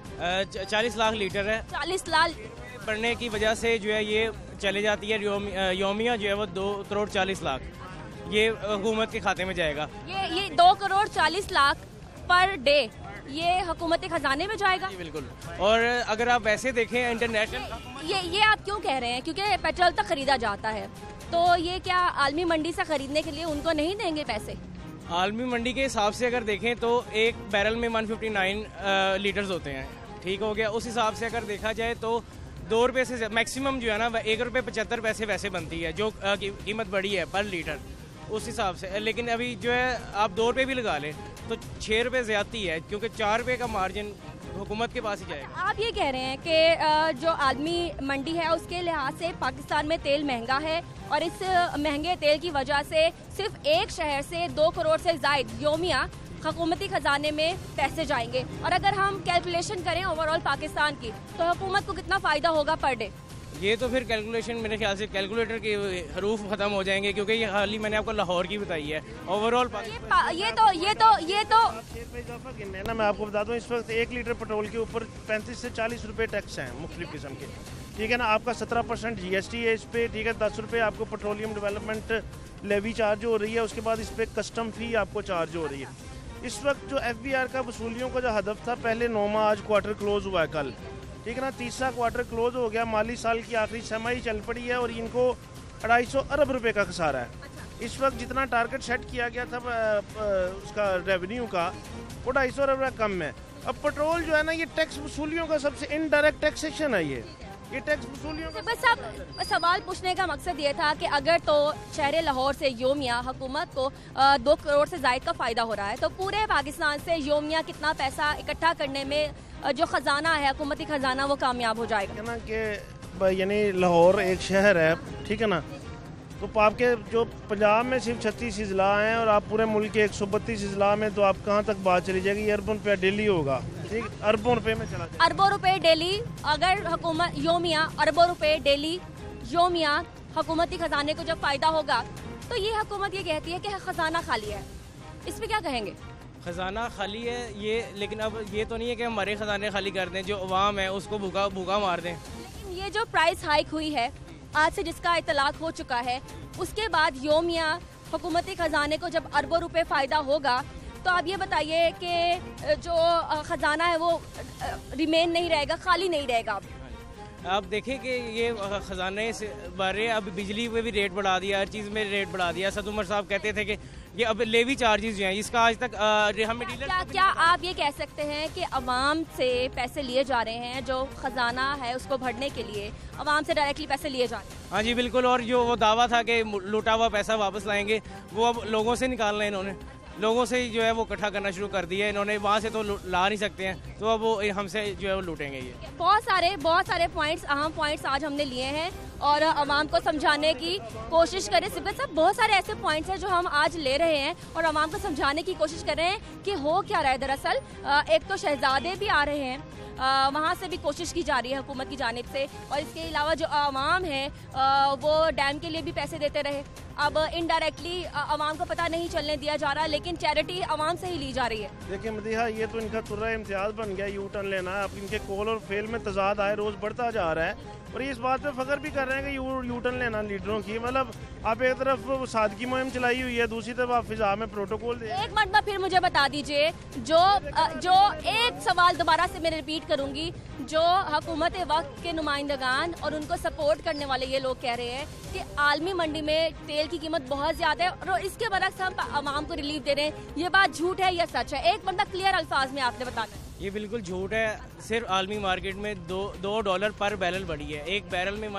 40 लाख लीटर है। 40 लाख बढ़ने की वजह से जो है ये चले जाती है योमिया जो है वो 2 करोड़ 40 लाख ये हुकूमत के खाते में जाएगा। ये 2 करोड़ 40 लाख पर डे ये हुकूमत के खजाने में जाएगा। बिल्कुल। और अगर आप वैसे देखें इंटरनेशनल, ये आप क्यों कह रहे हैं? क्योंकि पेट्रोल तक खरीदा जाता है, तो ये क्या आलमी मंडी से खरीदने के लिए उनको नहीं देंगे पैसे? आलमी मंडी के हिसाब से अगर देखें तो एक बैरल में 159 लीटर्स होते हैं, ठीक हो गया। उस हिसाब से अगर देखा जाए तो 2 रुपये से मैक्सिमम जो है ना 1 रुपये 75 पैसे वैसे बनती है, जो कीमत बढ़ी है पर लीटर उस हिसाब से। लेकिन अभी जो है आप 2 रुपये भी लगा लें तो 6 रुपये ज़्यादती है, क्योंकि 4 रुपये का मार्जिन हुकूमत के पास ही जाएगा। आप ये कह रहे हैं कि जो आलमी मंडी है उसके लिहाज से पाकिस्तान में तेल महंगा है और इस महंगे तेल की वजह से सिर्फ एक शहर से 2 करोड़ से ज़ायद योमिया हुकूमती खजाने में पैसे जाएंगे। और अगर हम कैलकुलेशन करें ओवरऑल पाकिस्तान की तो हुकूमत को कितना फ़ायदा होगा पर डे? ये तो फिर कैलकुलेशन मेरे ख्याल से कैलकुलेटर के हरूफ खत्म हो जाएंगे, क्योंकि ये हाल ही मैंने आपको लाहौर की बताई है। ओवरऑल ये तो ना मैं आपको बता दूं, इस वक्त 1 लीटर पेट्रोल के ऊपर 35 से 40 रुपए टैक्स हैं मुख्तलिफ किस्म के, ठीक है ना। आपका 17% GST है इस पे, ठीक है। 10 रुपये आपको पेट्रोलियम डेवलपमेंट लेवी चार्ज हो रही है, उसके बाद इस पर कस्टम फी आपको चार्ज हो रही है। इस वक्त जो FBR का वसूलियों का जो हदफ था, पहले 9 माह, आज क्वार्टर क्लोज हुआ है कल, ठीक है ना। तीसरा क्वार्टर क्लोज हो गया, माली साल की आखिरी छमाही चल पड़ी है और इनको 250 अरब रुपए का खसारा है। इस वक्त जितना टारगेट सेट किया गया था उसका रेवेन्यू का, वो 250 अरब कम है। अब पेट्रोल जो है ना, ये टैक्स वसूलियों का सबसे इनडायरेक्ट टैक्सेशन है, ये टैक्स वसूलियों का। बस अब सवाल पूछने का मकसद ये था कि अगर तो शहर लाहौर से योमिया हुकूमत को 2 करोड़ से ज़ायद का फ़ायदा हो रहा है, तो पूरे पाकिस्तान से योमिया कितना पैसा इकट्ठा करने में जो खजाना है, हुकूमती खजाना, वो कामयाब हो जाएगा ना। कि यानी लाहौर एक शहर है, ठीक है ना, तो आपके जो पंजाब में सिर्फ 36 अजला हैं और आप पूरे मुल्क के 132 अजला में, तो आप कहाँ तक बात चली जाएगी? अरबों रुपया डेली होगा, ठीक, अरबों रुपए में चला जाएगा। अरबों रुपए डेली अगर हुकूमत योमिया, अरबों रुपए डेली योमिया हुकूमती खजाने को जब फायदा होगा, तो ये हुकूमत ये कहती है कि खजाना खाली है। इस पर क्या कहेंगे? खजाना खाली है ये, लेकिन अब ये तो नहीं है कि हमारे खजाने खाली कर दें, जो अवाम है उसको भूखा मार दें। लेकिन ये जो प्राइस हाइक हुई है आज से, जिसका इतलाक हो चुका है, उसके बाद योमिया हुकूमती खजाने को जब अरबों रुपए फ़ायदा होगा, तो आप ये बताइए कि जो खजाना है वो रिमेन नहीं रहेगा, खाली नहीं रहेगा। आप देखें कि ये खजाने से बारे अब बिजली पे भी रेट बढ़ा दिया, हर चीज़ में रेट बढ़ा दिया। सद उमर साहब कहते थे कि ये अब लेवी चार्जेस जो हैं, इसका आज तक हमें क्या आप ये कह सकते हैं कि अवाम से पैसे लिए जा रहे हैं, जो खजाना है उसको भरने के लिए अवाम से डायरेक्टली पैसे लिए जा रहे हैं? हाँ जी बिल्कुल। और जो वो दावा था कि लूटा हुआ पैसा वापस लाएंगे, वो अब लोगों से निकालना है इन्होंने। लोगों से ही जो है वो इकट्ठा करना शुरू कर दिया है इन्होंने, वहाँ से तो ला नहीं सकते हैं, तो अब वो हमसे जो है वो लूटेंगे ये। बहुत सारे पॉइंट्स, अहम पॉइंट्स आज हमने लिए हैं और आवाम को समझाने की कोशिश करें। सिब्बत साहब, बहुत सारे ऐसे पॉइंट्स हैं जो हम आज ले रहे हैं और आवाम को समझाने की कोशिश कर रहे हैं कि हो क्या रहा है। दरअसल एक तो शहजादे भी आ रहे हैं, वहाँ से भी कोशिश की जा रही है हुकूमत की जानिब से, और इसके अलावा जो आवाम है वो डैम के लिए भी पैसे देते रहे। अब इनडायरेक्टली आवाम को पता नहीं चलने दिया जा रहा, लेकिन चैरिटी आवाम से ही ली जा रही है। देखिए मदीहा, ये तो इनका तुर्रा इम्तियाज बन गया यू टर्न लेना। अब इनके कॉल और फेल में तजाद आए रोज बढ़ता जा रहा है और ये इस बात पे फख्र भी कर रहे हैं कि यू टर्न लेना लीडरों की। मतलब आप एक तरफ सादगी मुहिम चलाई हुई है, दूसरी तरफ आप फिजा में प्रोटोकॉल दे। एक मरतबा फिर मुझे बता दीजिए, जो एक सवाल दोबारा से मैं रिपीट करूंगी, जो हुकूमत वक्त के नुमाइंदगान और उनको सपोर्ट करने वाले ये लोग कह रहे हैं कि आलमी मंडी में तेल की कीमत बहुत ज्यादा है और इसके बरक्स हम आवाम को रिलीफ दे रहे हैं, ये बात झूठ है या सच है? एक बंदा क्लियर अल्फाज में आपने बताना है। ये बिल्कुल झूठ है। सिर्फ आलमी मार्केट में $2 पर बैरल बढ़ी है। एक बैरल में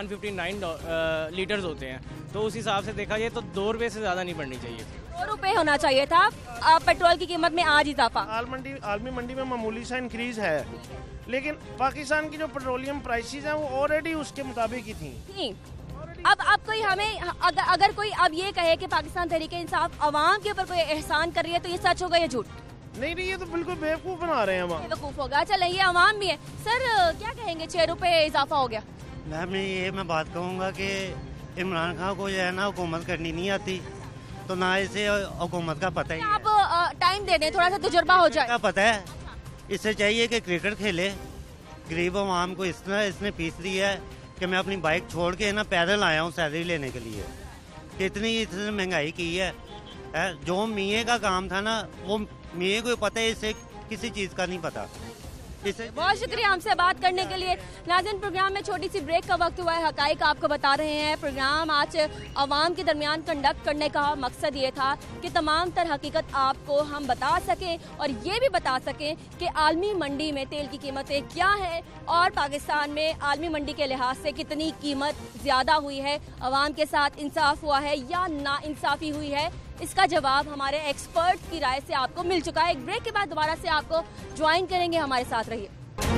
159 लीटर्स होते हैं, तो उस हिसाब से देखा जाए तो $2 से ज़्यादा नहीं बढ़नी चाहिए थी। ₹2 होना चाहिए था। पेट्रोल की कीमत में आज इजाफा। आलमी मंडी में मामूली सा इंक्रीज है, लेकिन पाकिस्तान की जो पेट्रोलियम प्राइसेस हैं वो ऑलरेडी उसके मुताबिक ही थी। अब कोई हमें अगर कोई अब ये कहे कि पाकिस्तान तहरीक इंसाफ अवाम के ऊपर कोई एहसान कर रही है, तो ये सच होगा या झूठ? नहीं, ये तो बिल्कुल बेवकूफ़ बना रहे हैं। बेवकूफ़ होगा, चले ये अवाम भी है। सर क्या कहेंगे, ₹6 इजाफा हो गया? मैं बात कहूँगा कि इमरान खान को जो है ना हुकूमत करनी नहीं आती, तो ना इसे हुकूमत का पता ही। आप टाइम दे दें, थोड़ा सा तजुर्बा हो जाए। पता है, इससे चाहिए कि क्रिकेट खेले। गरीब आवाम को इसने फीस दी है कि मैं अपनी बाइक छोड़ के ना पैदल आया हूँ सैलरी लेने के लिए। कितनी इसने महंगाई की है। जो मियाँ का काम था ना, वो मियाँ को पता है, इसे किसी चीज़ का नहीं पता। बहुत शुक्रिया हमसे बात करने के लिए। नाज़रीन, प्रोग्राम में छोटी सी ब्रेक का वक्त हुआ है, हकाइक आपको बता रहे हैं। प्रोग्राम आज आवाम के दरमियान कंडक्ट करने का मकसद ये था कि तमाम तर हकीकत आपको हम बता सकें और ये भी बता सकें कि आलमी मंडी में तेल की कीमतें क्या हैं और पाकिस्तान में आलमी मंडी के लिहाज से कितनी कीमत ज़्यादा हुई है, आवाम के साथ इंसाफ हुआ है या ना इंसाफी हुई है। इसका जवाब हमारे एक्सपर्ट की राय से आपको मिल चुका है। एक ब्रेक के बाद दोबारा से आपको ज्वाइन करेंगे, हमारे साथ रहिए।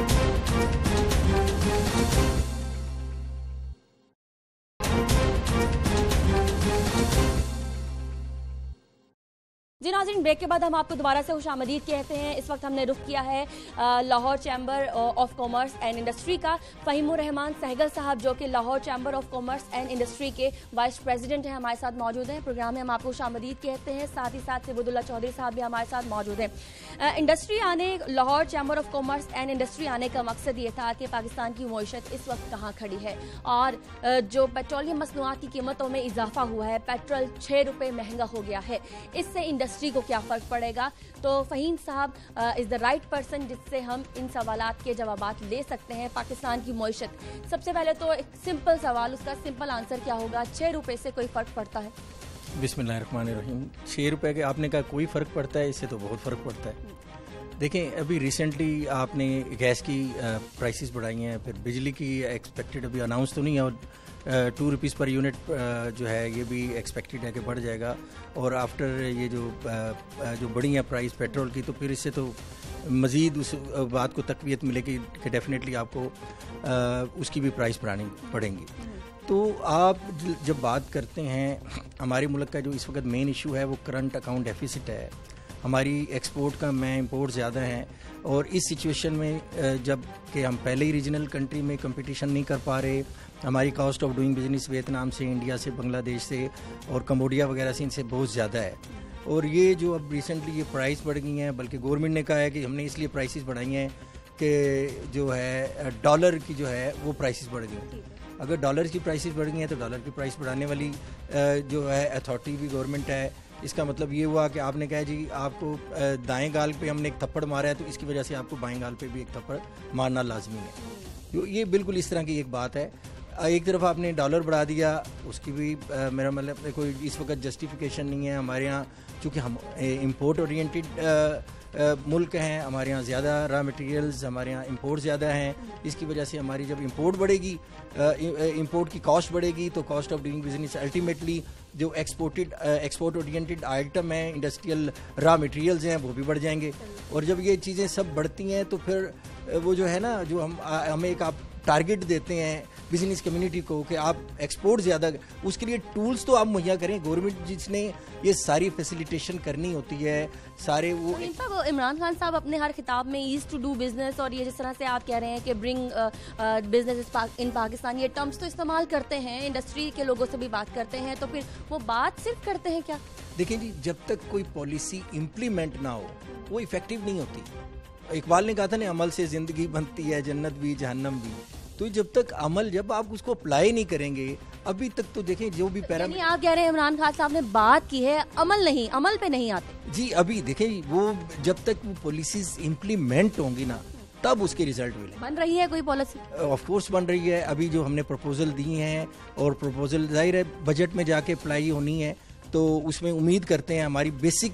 जी नाज़रीन, ब्रेक के बाद हम आपको दोबारा से खुशामदीद कहते हैं। इस वक्त हमने रुख किया है Lahore chamber of commerce and industry का। फ़हीमुर रहमान सहगल साहब, जो कि Lahore chamber of commerce and industry के वाइस प्रेसिडेंट हैं, हमारे साथ मौजूद हैं। प्रोग्राम में हम आपको खुशामदीद कहते हैं। साथ ही साथ सिबुदुल्ला चौधरी साहब भी हमारे साथ मौजूद हैं। इंडस्ट्री आने, Lahore chamber of commerce and industry आने का मकसद ये था कि पाकिस्तान की मईशत इस वक्त कहाँ खड़ी है और जो पेट्रोलियम मसनूआत की कीमतों में इजाफा हुआ है, पेट्रोल ₹6 महंगा हो गया है, इससे इंडस्ट्री को क्या फर्क पड़ेगा। तो फहीम साहब इज द राइट पर्सन जिससे हम इन सवालात के जवाबात ले सकते हैं। पाकिस्तान की मईशत, सबसे पहले तो एक सिंपल सवाल, उसका सिंपल आंसर क्या होगा? ₹6 से कोई फर्क पड़ता है? बिस्मिल्लाहिर्रहमानिर्रहीम। ₹6 के आपने कहा कोई फर्क पड़ता है, इससे तो बहुत फर्क पड़ता है। देखें, अभी रिसेंटली आपने गैस की प्राइसेस बढ़ाई हैं, फिर बिजली की एक्सपेक्टेड अभी अनाउंस तो नहीं है, और ₹2 पर यूनिट जो है ये भी एक्सपेक्टेड है कि बढ़ जाएगा। और आफ्टर ये जो बढ़ी है प्राइस पेट्रोल की, तो फिर इससे तो मज़ीद उस बात को तक़वियत मिलेगी कि डेफिनेटली आपको उसकी भी प्राइस बढ़ानी पड़ेंगी। तो आप जब बात करते हैं, हमारे मुल्क का जो इस वक्त मेन इशू है वो करंट अकाउंट डेफिसिट है। हमारी एक्सपोर्ट का में इंपोर्ट ज़्यादा है, और इस सिचुएशन में जब कि हम पहले ही रीजनल कंट्री में कंपटीशन नहीं कर पा रहे, हमारी cost of doing business Vietnam से, इंडिया से, बांग्लादेश से और कम्बोडिया वगैरह से, इनसे बहुत ज़्यादा है। और ये जो अब रिसेंटली ये प्राइस बढ़ गई हैं, बल्कि गवर्नमेंट ने कहा है कि हमने इसलिए प्राइसेस बढ़ाई हैं कि जो है डॉलर की जो है वो प्राइसेस बढ़ गई। अगर डॉलर की प्राइसेस बढ़ गई हैं तो डॉलर की प्राइस बढ़ाने वाली जो है अथॉरिटी भी गवर्नमेंट है। इसका मतलब ये हुआ कि आपने कहा जी आपको दाएं गाल पे हमने एक थप्पड़ मारा है, तो इसकी वजह से आपको बाएं गाल पे भी एक थप्पड़ मारना लाजमी है। तो ये बिल्कुल इस तरह की एक बात है। एक तरफ आपने डॉलर बढ़ा दिया, उसकी भी मेरा मतलब कोई इस वक्त जस्टिफिकेशन नहीं है। हमारे यहाँ चूँकि हम इम्पोर्ट ओरिएंटेड मुल्क हैं, हमारे यहाँ ज़्यादा रॉ मटेरियल्स, हमारे यहाँ इंपोर्ट ज़्यादा हैं। इसकी वजह से हमारी जब इंपोर्ट बढ़ेगी, इंपोर्ट की कॉस्ट बढ़ेगी, तो cost of doing business ultimately जो एक्सपोर्ट ओरिएंटेड आइटम है, इंडस्ट्रियल रॉ मटेरियल्स हैं, वो भी बढ़ जाएंगे। और जब ये चीज़ें सब बढ़ती हैं तो फिर वो जो है ना, जो हमें एक आप टारगेट देते हैं बिजनेस कम्युनिटी को कि आप एक्सपोर्ट ज़्यादा, उसके लिए टूल्स तो आप मुहैया करें। गवर्नमेंट जिसने ये सारी फैसिलिटेशन करनी होती है, सारे वो इमरान खान साहब अपने हर खिताब में ईज टू डू बिजनेस, और ये जिस तरह से आप कह रहे हैं कि ब्रिंग बिजनेस इन पाकिस्तान, ये टर्म्स तो इस्तेमाल करते हैं, इंडस्ट्री के लोगों से भी बात करते हैं, तो फिर वो बात सिर्फ करते हैं क्या? देखिए जी, जब तक कोई पॉलिसी इम्प्लीमेंट ना हो वो इफेक्टिव नहीं होती। इकबाल ने कहा था ना, अमल से जिंदगी बनती है, जन्नत भी जहन्नम भी। तो जब तक अमल, जब आप उसको अप्लाई नहीं करेंगे, अभी तक तो देखें जो भी पैरामीटर आप कह रहे हैं इमरान खान साहब ने बात की है, अमल पे नहीं आते जी। अभी देखें वो जब तक वो पॉलिसीज इम्प्लीमेंट होंगी ना, तब उसके रिजल्ट मिले। बन रही है कोई पॉलिसी? ऑफ कोर्स बन रही है। अभी जो हमने प्रपोजल दी हैं, और प्रपोजल जाहिर है बजट में जाके अप्लाई होनी है, तो उसमें उम्मीद करते हैं हमारी बेसिक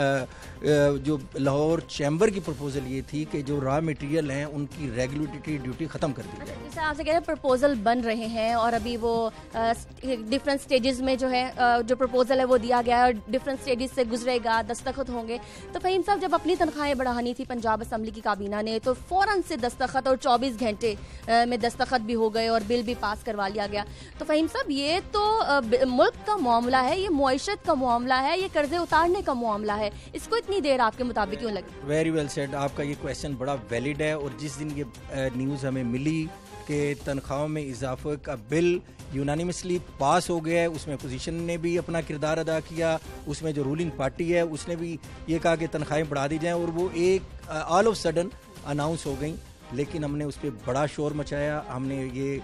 जो लाहौर चैम्बर की प्रपोजल ये थी कि जो रॉ मटेरियल हैं उनकी रेगुलेटरी ड्यूटी ख़त्म कर दी जाए। जैसे आपसे कह रहे हैं प्रपोजल बन रहे हैं, और अभी वो डिफरेंट स्टेजेस में जो है जो प्रपोजल है वो दिया गया है, और डिफरेंट स्टेजेस से गुजरेगा, दस्तखत होंगे। तो फ़हीम साहब, जब अपनी तनख्वाहें बढ़ानी थी पंजाब असम्बली की काबीना ने, तो फ़ौरन से दस्तखत, और 24 घंटे में दस्तखत भी हो गए और बिल भी पास करवा लिया गया। तो फ़हीम साहब, ये तो मुल्क का मामला है, ये मुआशरत का मामला है, ये कर्जे उतारने का मामला है, इसको इतनी देर आपके मुताबिक क्यों लगी? Very well said. आपका ये क्वेश्चन बड़ा वैलिड है। और जिस दिन ये न्यूज़ हमें मिली कि तनख्वाहों में इजाफे का बिल यूनानिमसली पास हो गया है, उसमें अपोजिशन ने भी अपना किरदार अदा किया, उसमें जो रूलिंग पार्टी है उसने भी ये कहा कि तनख्वाहें बढ़ा दी जाएं, और वो एक ऑल ऑफ सडन अनाउंस हो गई। लेकिन हमने उस पर बड़ा शोर मचाया, हमने ये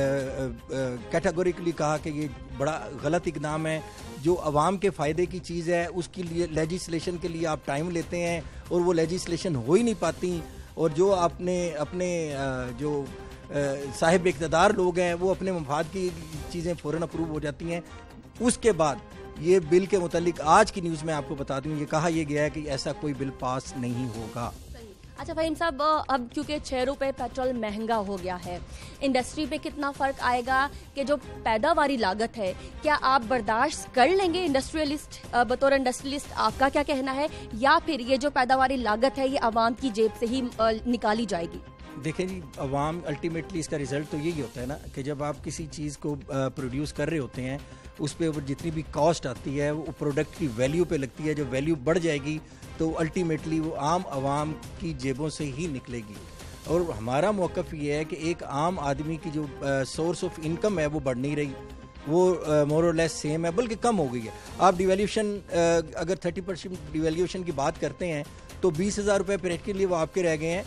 कैटेगोरिकली कहा कि ये बड़ा गलत इकदाम है। जो अवाम के फ़ायदे की चीज़ है उसके लिए लेजिस्लेशन के लिए आप टाइम लेते हैं, और वो लेजिस्लेशन हो ही नहीं पाती। और जो आपने अपने जो साहिब इक़्तिदार लोग हैं वो अपने मफाद की चीज़ें फ़ौरन अप्रूव हो जाती हैं। उसके बाद ये बिल के मुतालिक आज की न्यूज़ में आपको बता दूँ, ये कहा यह गया है कि ऐसा कोई बिल पास नहीं होगा। अच्छा फ़हीम साहब, अब क्योंकि 6 रुपये पेट्रोल महंगा हो गया है, इंडस्ट्री पे कितना फ़र्क आएगा कि जो पैदावारी लागत है, क्या आप बर्दाश्त कर लेंगे इंडस्ट्रियलिस्ट, बतौर इंडस्ट्रियलिस्ट आपका क्या कहना है, या फिर ये जो पैदावारी लागत है ये आवाम की जेब से ही निकाली जाएगी? देखें जी, अवाम अल्टीमेटली इसका रिजल्ट तो यही होता है ना कि जब आप किसी चीज़ को प्रोड्यूस कर रहे होते हैं, उस पर जितनी भी कॉस्ट आती है वो प्रोडक्ट की वैल्यू पे लगती है। जब वैल्यू बढ़ जाएगी तो अल्टीमेटली वो आम आवाम की जेबों से ही निकलेगी। और हमारा मौक़िफ़ ये है कि एक आम आदमी की जो सोर्स ऑफ इनकम है वो बढ़ नहीं रही, वो मोर और लेस सेम है, बल्कि कम हो गई है। आप डिवेल्यूशन अगर 30% डिवेल्यूशन की बात करते हैं तो 20,000 रुपये पर हेड के लिए वो आपके रह गए हैं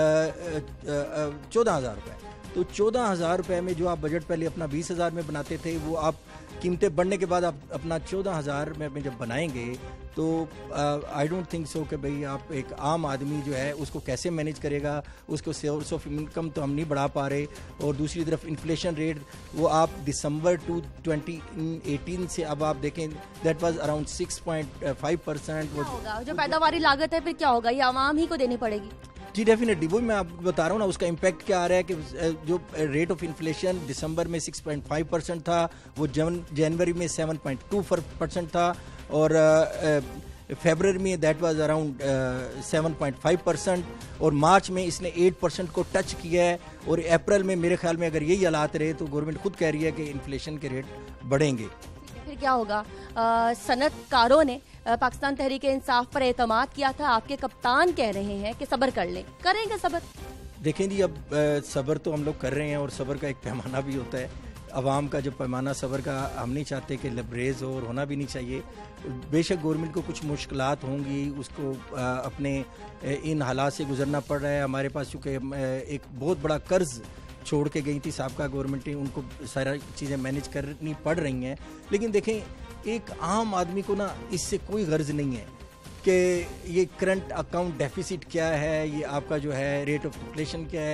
14,000 रुपये। तो 14,000 रुपये में जो आप बजट पहले अपना 20,000 में बनाते थे, वो आप कीमतें बढ़ने के बाद आप अपना 14,000 में जब बनाएंगे तो आई डोंट थिंक सो कि भाई आप एक आम आदमी जो है उसको कैसे मैनेज करेगा। उसको सोर्स ऑफ इनकम तो हम नहीं बढ़ा पा रहे, और दूसरी तरफ इन्फ्लेशन रेट वो आप दिसंबर 2018 से अब आप देखें दैट वाज अराउंड 6.5%। वो होगा जो पैदावारी लागत है, फिर क्या होगा, ये आवाम ही को देनी पड़ेगी? जी डेफिनेटली, वो मैं आपको बता रहा हूँ ना, उसका इम्पैक्ट क्या आ रहा है कि जो रेट ऑफ इन्फ्लेशन दिसंबर में 6.5% था, वो जनवरी में 7.2% था, और फरवरी में दैट वाज अराउंड 7.5%, और मार्च में इसने 8% को टच किया है। और अप्रैल में मेरे ख्याल में अगर यही हालात रहे तो गवर्नमेंट खुद कह रही है कि इन्फ्लेशन के रेट बढ़ेंगे। फिर क्या होगा? सनतकारों ने पाकिस्तान तहरीक इंसाफ पर एतमाद किया था, आपके कप्तान कह रहे हैं कि सब्र कर लें, करेंगे सब्र? देखें जी, अब सब्र तो हम लोग कर रहे हैं, और सब्र का एक पैमाना भी होता है। अवाम का जो पैमाना सब्र का हम नहीं चाहते कि लबरेज हो, और होना भी नहीं चाहिए। बेशक गवर्नमेंट को कुछ मुश्किलात होंगी, उसको अपने इन हालात से गुजरना पड़ रहा है। हमारे पास चूँकि एक बहुत बड़ा कर्ज छोड़ के गई थी साबका गवर्नमेंट, उनको सारा चीज़ें मैनेज करनी पड़ रही हैं। लेकिन देखें, एक आम आदमी को ना इससे कोई गर्ज नहीं है कि ये करंट अकाउंट डेफिसिट क्या है, ये आपका जो है रेट ऑफ इन्फ्लेशन क्या है।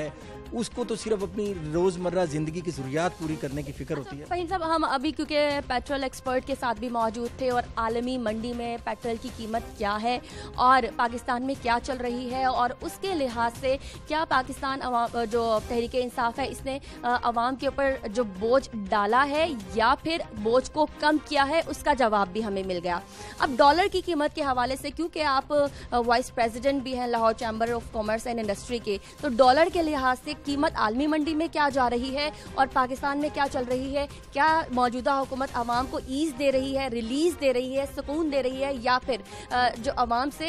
उसको तो सिर्फ अपनी रोज़मर्रा ज़िंदगी की ज़रूरियात पूरी करने की फ़िक्र होती है। फ़हीम साहब, हम अभी क्योंकि पेट्रोल एक्सपर्ट के साथ भी मौजूद थे और आलमी मंडी में पेट्रोल की कीमत क्या है और पाकिस्तान में क्या चल रही है और उसके लिहाज से क्या पाकिस्तान जो तहरीक इंसाफ है इसने अवाम के ऊपर जो बोझ डाला है या फिर बोझ को कम किया है, उसका जवाब भी हमें मिल गया। अब डॉलर की कीमत के हवाले से, क्योंकि आप वाइस प्रेसिडेंट भी हैं Lahore chamber of commerce and industry के, तो डॉलर के लिहाज से कीमत आलमी मंडी में क्या जा रही है और पाकिस्तान में क्या चल रही है? क्या मौजूदा हुकूमत आवाम को ईज दे रही है, रिलीज दे रही है, सुकून दे रही है, या फिर जो आवाम से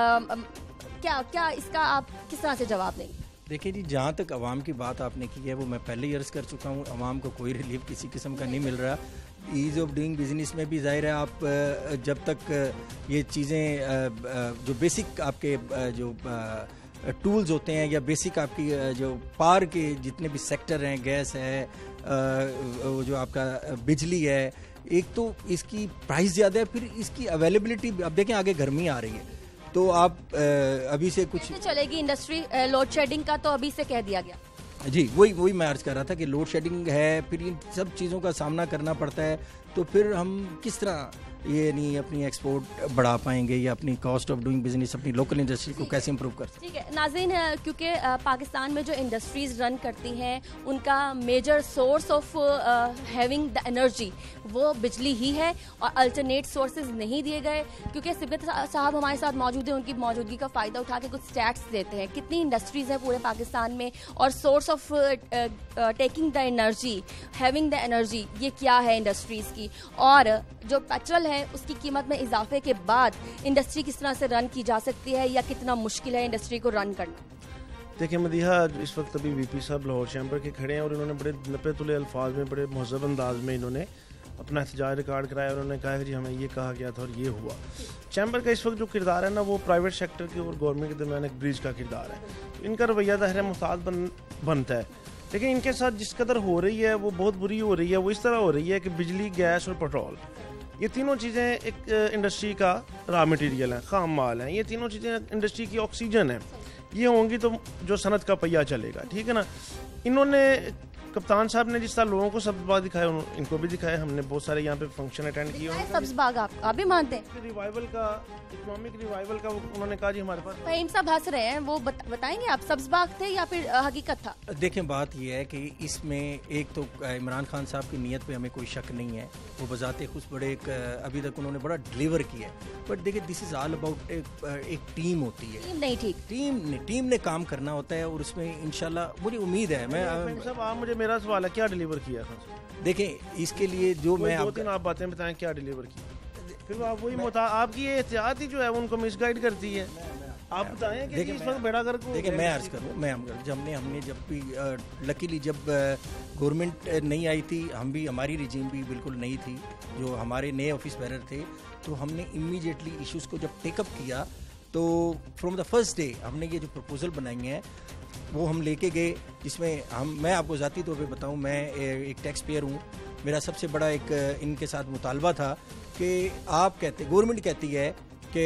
क्या इसका आप किस तरह से जवाब देंगे? देखिए जी, जहाँ तक आवाम की बात आपने की है वो मैं पहले ही अर्ज़ कर चुका हूँ, आवाम को कोई रिलीफ किसी किस्म का नहीं मिल रहा। ईज़ ऑफ डूइंग बिजनेस में भी ज़ाहिर है आप जब तक ये चीज़ें जो बेसिक आपके जो टूल्स होते हैं या बेसिक आपकी जो पावर के जितने भी सेक्टर हैं, गैस है, वो जो आपका बिजली है, एक तो इसकी प्राइस ज़्यादा है, फिर इसकी अवेलेबिलिटी, अब देखें आगे गर्मी आ रही है तो आप अभी से कुछ चलेगी इंडस्ट्री, लोड शेडिंग का तो अभी से कह दिया गया जी, वही मैं अर्ज कर रहा था कि लोड शेडिंग है, फिर इन सब चीज़ों का सामना करना पड़ता है, तो फिर हम किस तरह ये नहीं अपनी एक्सपोर्ट बढ़ा पाएंगे या अपनी कॉस्ट ऑफ डूइंग बिजनेस, अपनी लोकल इंडस्ट्री को कैसे इंप्रूव कर सकते हैं। ठीक है नाज़रीन, क्योंकि पाकिस्तान में जो इंडस्ट्रीज रन करती हैं उनका major source of having the energy वो बिजली ही है और अल्टरनेट सोर्सेज नहीं दिए गए। क्योंकि सिब्बत साहब हमारे साथ मौजूद हैं, उनकी मौजूदगी का फ़ायदा उठा के कुछ स्टैट्स देते हैं कितनी इंडस्ट्रीज़ हैं पूरे पाकिस्तान में और source of taking the energy, having the energy, ये क्या है इंडस्ट्रीज़ की, और जो पेट्रोल है उसकी कीमत में इजाफे के बाद इंडस्ट्री किस तरह से रन की जा सकती है या कितना मुश्किल है इंडस्ट्री को रन करना। देखिए मदीहा, इस वक्त अभी वीपी साहब लाहौर चैम्बर के खड़े हैं और इन्होंने बड़े नपे तुले अल्फाज में, बड़े महज़ब अंदाज में इन्होंने अपना एहतजाज रिकॉर्ड कराया और उन्होंने कहा कि जी हमें ये कहा गया था और ये हुआ। चैम्बर का इस वक्त जो किरदार है ना, वो प्राइवेट सेक्टर के और गवर्नमेंट के दरमियान एक ब्रिज का किरदार है। इनका रवैया ज़ाहिर मुहतात बनता है, लेकिन इनके साथ जिस कदर हो रही है वो बहुत बुरी हो रही है। वो इस तरह हो रही है कि बिजली, गैस और पेट्रोल, ये तीनों चीज़ें एक इंडस्ट्री का रॉ मटेरियल है, खाम माल है। ये तीनों चीज़ें इंडस्ट्री की ऑक्सीजन है, ये होंगी तो जो सनत का पहिया चलेगा, ठीक है ना। इन्होंने, कप्तान साहब ने जिस तरह लोगों को सब्ज़ बाग दिखाया, इनको भी दिखाया। हमने बहुत सारे यहाँ पे फंक्शन अटेंड किए। सब्ज़ बाग आप भी मानते हैं? रिवाइवल का, इकोनॉमिक रिवाइवल का उन्होंने कहा जी हमारे पास। फ़हीम साहब हंस रहे हैं, वो बताएंगे आप सब्ज़ बाग थे या फिर हकीकत था? देखें, बात यह है कि इसमें एक तो इमरान खान साहब की नीयत पे हमें कोई शक नहीं है, वो बजाते खुद बड़े अभी तक उन्होंने बड़ा डिलीवर किया है। बट देखिए, दिस इज़ ऑल अबाउट एक टीम होती है, टीम नहीं, ठीक, टीम ने काम करना होता है और उसमें इंशाल्लाह मुझे उम्मीद है। मैं साहब, आप मुझे, मेरा सवाल है, क्या डिलीवर किया था? देखें, इसके लिए जो मैं दो तीन आप बातें बताएं, क्या डिलीवर किया, फिर आप वही आपकी ये एहतियात ही जो है उनको मिसगाइड करती है। आप बताएं कि इस वक्त बेड़ा गर्क हो। देखिए, मैं अर्ज करूँ, हमने जब भी लकीली जब गवर्नमेंट नहीं आई थी, हम भी, हमारी रिजीम भी बिल्कुल नहीं थी, जो हमारे नए ऑफिस बेरर थे, तो हमने इमीडिएटली इश्यूज़ को जब टेकअप किया तो फ्रॉम द फर्स्ट डे हमने ये जो प्रपोजल बनाई हैं वो हम लेके गए, जिसमें मैं आपको ज़ाती तौर पे बताऊं, मैं एक टैक्स पेयर हूँ। मेरा सबसे बड़ा एक इनके साथ मुतालबा था कि गवर्नमेंट कहती है कि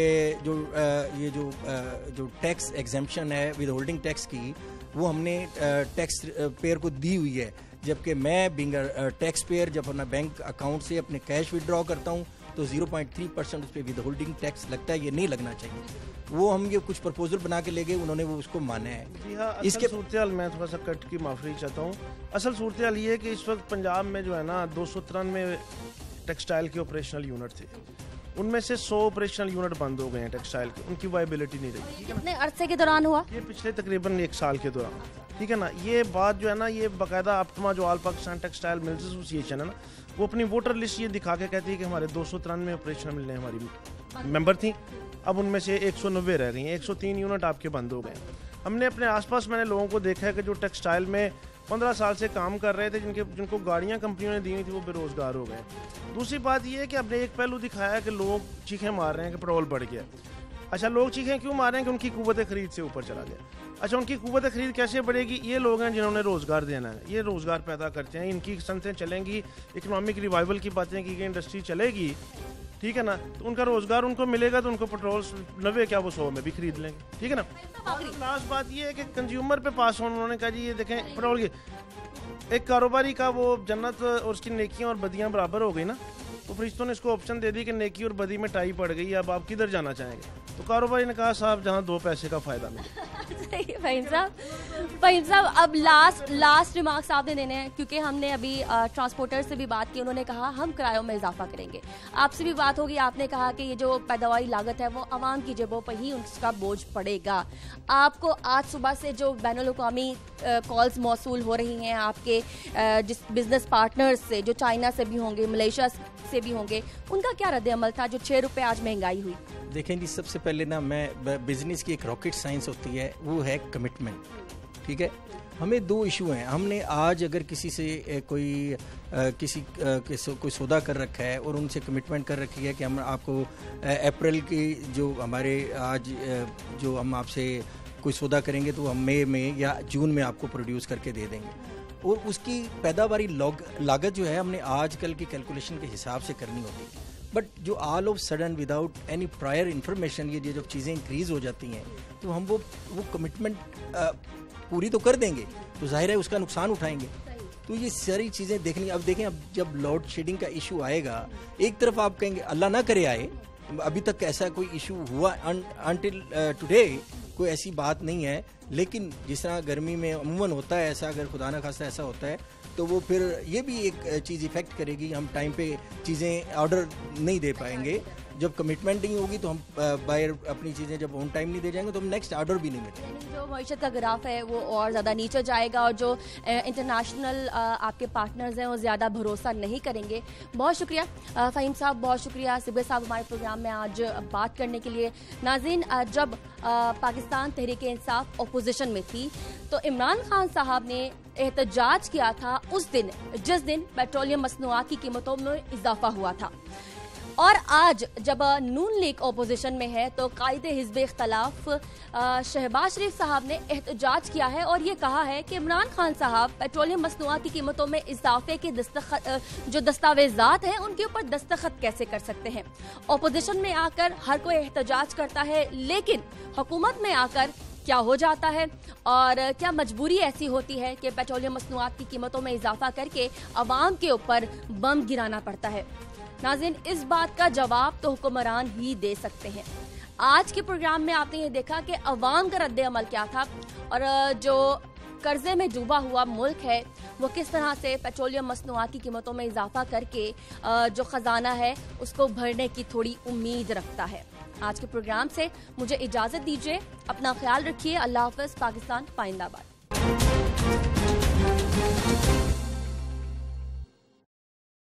ये जो टैक्स एग्जेम्पशन है विद होल्डिंग टैक्स की, वो हमने टैक्स पेयर को दी हुई है, जबकि मैं बिंग टैक्स पेयर जब अपना बैंक अकाउंट से अपने कैश विड्रॉ करता हूँ तो 0.3% उस पर विद होल्डिंग टैक्स लगता है। ये नहीं लगना चाहिए। वो हम ये कुछ प्रपोजल बना के ले गए, उन्होंने वो उसको माना है। जी हाँ, इसके सूरत मैं थोड़ा सा कट की माफी चाहता हूँ। असल सूरत ये है कि इस वक्त पंजाब में जो है ना 293 टेक्सटाइल के ऑपरेशनल यूनिट थे, उनमें से 100 ऑपरेशनल यूनिट बंद हो गए हैं टेक्सटाइल के, उनकी वायबिलिटी नहीं रही। कितने अरसे के दौरान हुआ? ये पिछले तकरीबन 1 साल के दौरान, ठीक है ना। ये बात जो है ना, ये बाकायदा अपटमा जो all Pakistan textile mills association है ना, वो अपनी वोटर लिस्ट ये दिखा के कहती है कि हमारे 293 ऑपरेशनल मिलने हमारी मेंबर थी, अब उनमें से 190 रह गई हैं, 103 यूनिट आपके बंद हो गए। हमने अपने आसपास, मैंने लोगों को देखा है कि जो टेक्सटाइल में 15 साल से काम कर रहे थे, जिनको गाड़ियाँ कंपनियों ने दी हुई थी, वो बेरोजगार हो गए। दूसरी बात ये है कि आपने एक पहलू दिखाया कि लोग चीखें मार रहे हैं कि पेट्रोल बढ़ गया। अच्छा, लोग चीखें क्यों मार रहे हैं कि उनकी कुव्वत खरीद से ऊपर चला गया। अच्छा, उनकी कुव्वत खरीद कैसे बढ़ेगी? ये लोग हैं जिन्होंने रोज़गार देना है, ये रोज़गार पैदा करते हैं, इनकी सनतें चलेंगी, इकोनॉमिक रिवाइवल की बातें की गई, इंडस्ट्री चलेगी, ठीक है ना, तो उनका रोजगार उनको मिलेगा तो उनको पेट्रोल 90 क्या वो 100 में भी खरीद लेंगे, ठीक है ना। लास्ट बात ये है कि कंज्यूमर पे पास ऑन उन्होंने कहा जी ये देखें पेट्रोल की एक कारोबारी का वो जन्नत और उसकी नेकियां और बदियां बराबर हो गई ना, तो फरिश्तों ने इसको ऑप्शन दे दी कि नेकी और बदी में टाई पड़ गई, अब आप किधर जाना चाहेंगे, तो कारोबारी ने कहा साहब जहां 2 पैसे का फायदा मिले। फ़हीम साहब अब लास्ट रिमार्क्स आपने देने हैं, क्योंकि हमने अभी ट्रांसपोर्टर से भी बात की, उन्होंने कहा हम किरायों में इजाफा करेंगे। आपसे भी बात होगी, आपने कहा कि ये जो पैदावारी लागत है वो आवाम की जेबों पर ही उसका बोझ पड़ेगा। आपको आज सुबह से जो बैनुल-अक़वामी कॉल्स मौसूल हो रही हैं आपके जिस बिजनेस पार्टनर्स से, जो चाइना से भी होंगे, मलेशिया से भी होंगे, उनका क्या रद्द-ए-अमल था जो 6 रुपये आज महंगाई हुई? देखें जी, सबसे पहले ना मैं बिजनेस की एक रॉकेट साइंस होती है, वो है कमिटमेंट, ठीक है। हमें 2 इशू हैं। हमने आज अगर किसी से कोई सौदा कर रखा है और उनसे कमिटमेंट कर रखी है कि हम आपको अप्रैल की जो हमारे आज जो हम आपसे कोई सौदा करेंगे तो हम मई में या जून में आपको प्रोड्यूस करके दे देंगे, और उसकी पैदावारी लागत जो है हमने आजकल की कैलकुलेशन के हिसाब से करनी होती है। बट जो all of sudden without any prior information ये जब चीज़ें इंक्रीज़ हो जाती हैं तो हम वो कमिटमेंट पूरी तो कर देंगे, तो जाहिर है उसका नुकसान उठाएंगे। तो ये सारी चीज़ें देखनी। अब देखें, अब जब लोड शेडिंग का इशू आएगा, एक तरफ आप कहेंगे अल्लाह ना करे आए, अभी तक ऐसा कोई इशू हुआ अनटिल टुडे कोई ऐसी बात नहीं है, लेकिन जिस तरह गर्मी में अमूमन होता है ऐसा, अगर खुदा न खास्ता ऐसा होता है तो वो फिर ये भी एक चीज़ इफ़ेक्ट करेगी, हम टाइम पे चीज़ें ऑर्डर नहीं दे पाएंगे। जब कमिटमेंट नहीं होगी तो हम बायर अपनी चीज़ें जब ऑन टाइम नहीं दे जाएंगे तो हम नेक्स्ट ऑर्डर भी नहीं मिलेंगे। जो मईशत का ग्राफ है वो और ज़्यादा नीचे जाएगा और जो इंटरनेशनल आपके पार्टनर्स हैं वो ज़्यादा भरोसा नहीं करेंगे। बहुत शुक्रिया फ़हीम साहब, बहुत शुक्रिया सिब्बे साहब हमारे प्रोग्राम में आज बात करने के लिए। नाज़रीन, जब पाकिस्तान तहरीक इंसाफ अपोजिशन में थी तो इमरान खान साहब ने एहतजाज किया था उस दिन जिस दिन पेट्रोलियम मसनूआत की कीमतों में इजाफा हुआ था, और आज जब नून लीग अपोजिशन में है तो कायदे हिज़्ब इख्तलाफ शहबाज शरीफ साहब ने एहतजाज किया है और ये कहा है कि इमरान खान साहब पेट्रोलियम मसनूआत की कीमतों में इजाफे के जो दस्तावेजात हैं उनके ऊपर दस्तखत कैसे कर सकते हैं। अपोजिशन में आकर हर कोई एहतजाज करता है, लेकिन हुकूमत में आकर क्या हो जाता है और क्या मजबूरी ऐसी होती है कि पेट्रोलियम मसनूआत की कीमतों में इजाफा करके अवाम के ऊपर बम गिराना पड़ता है। नाज़रीन, इस बात का जवाब तो हुक्मरान ही दे सकते हैं। आज के प्रोग्राम में आपने ये देखा कि अवाम का रद्द-ए-अमल क्या था और जो कर्जे में डूबा हुआ मुल्क है वो किस तरह से पेट्रोलियम मसनूआत की कीमतों में इजाफा करके जो खजाना है उसको भरने की थोड़ी उम्मीद रखता है। आज के प्रोग्राम से मुझे इजाजत दीजिए, अपना ख्याल रखिए। अल्लाह हाफ़िज़। पाकिस्तान पाइंदाबाद।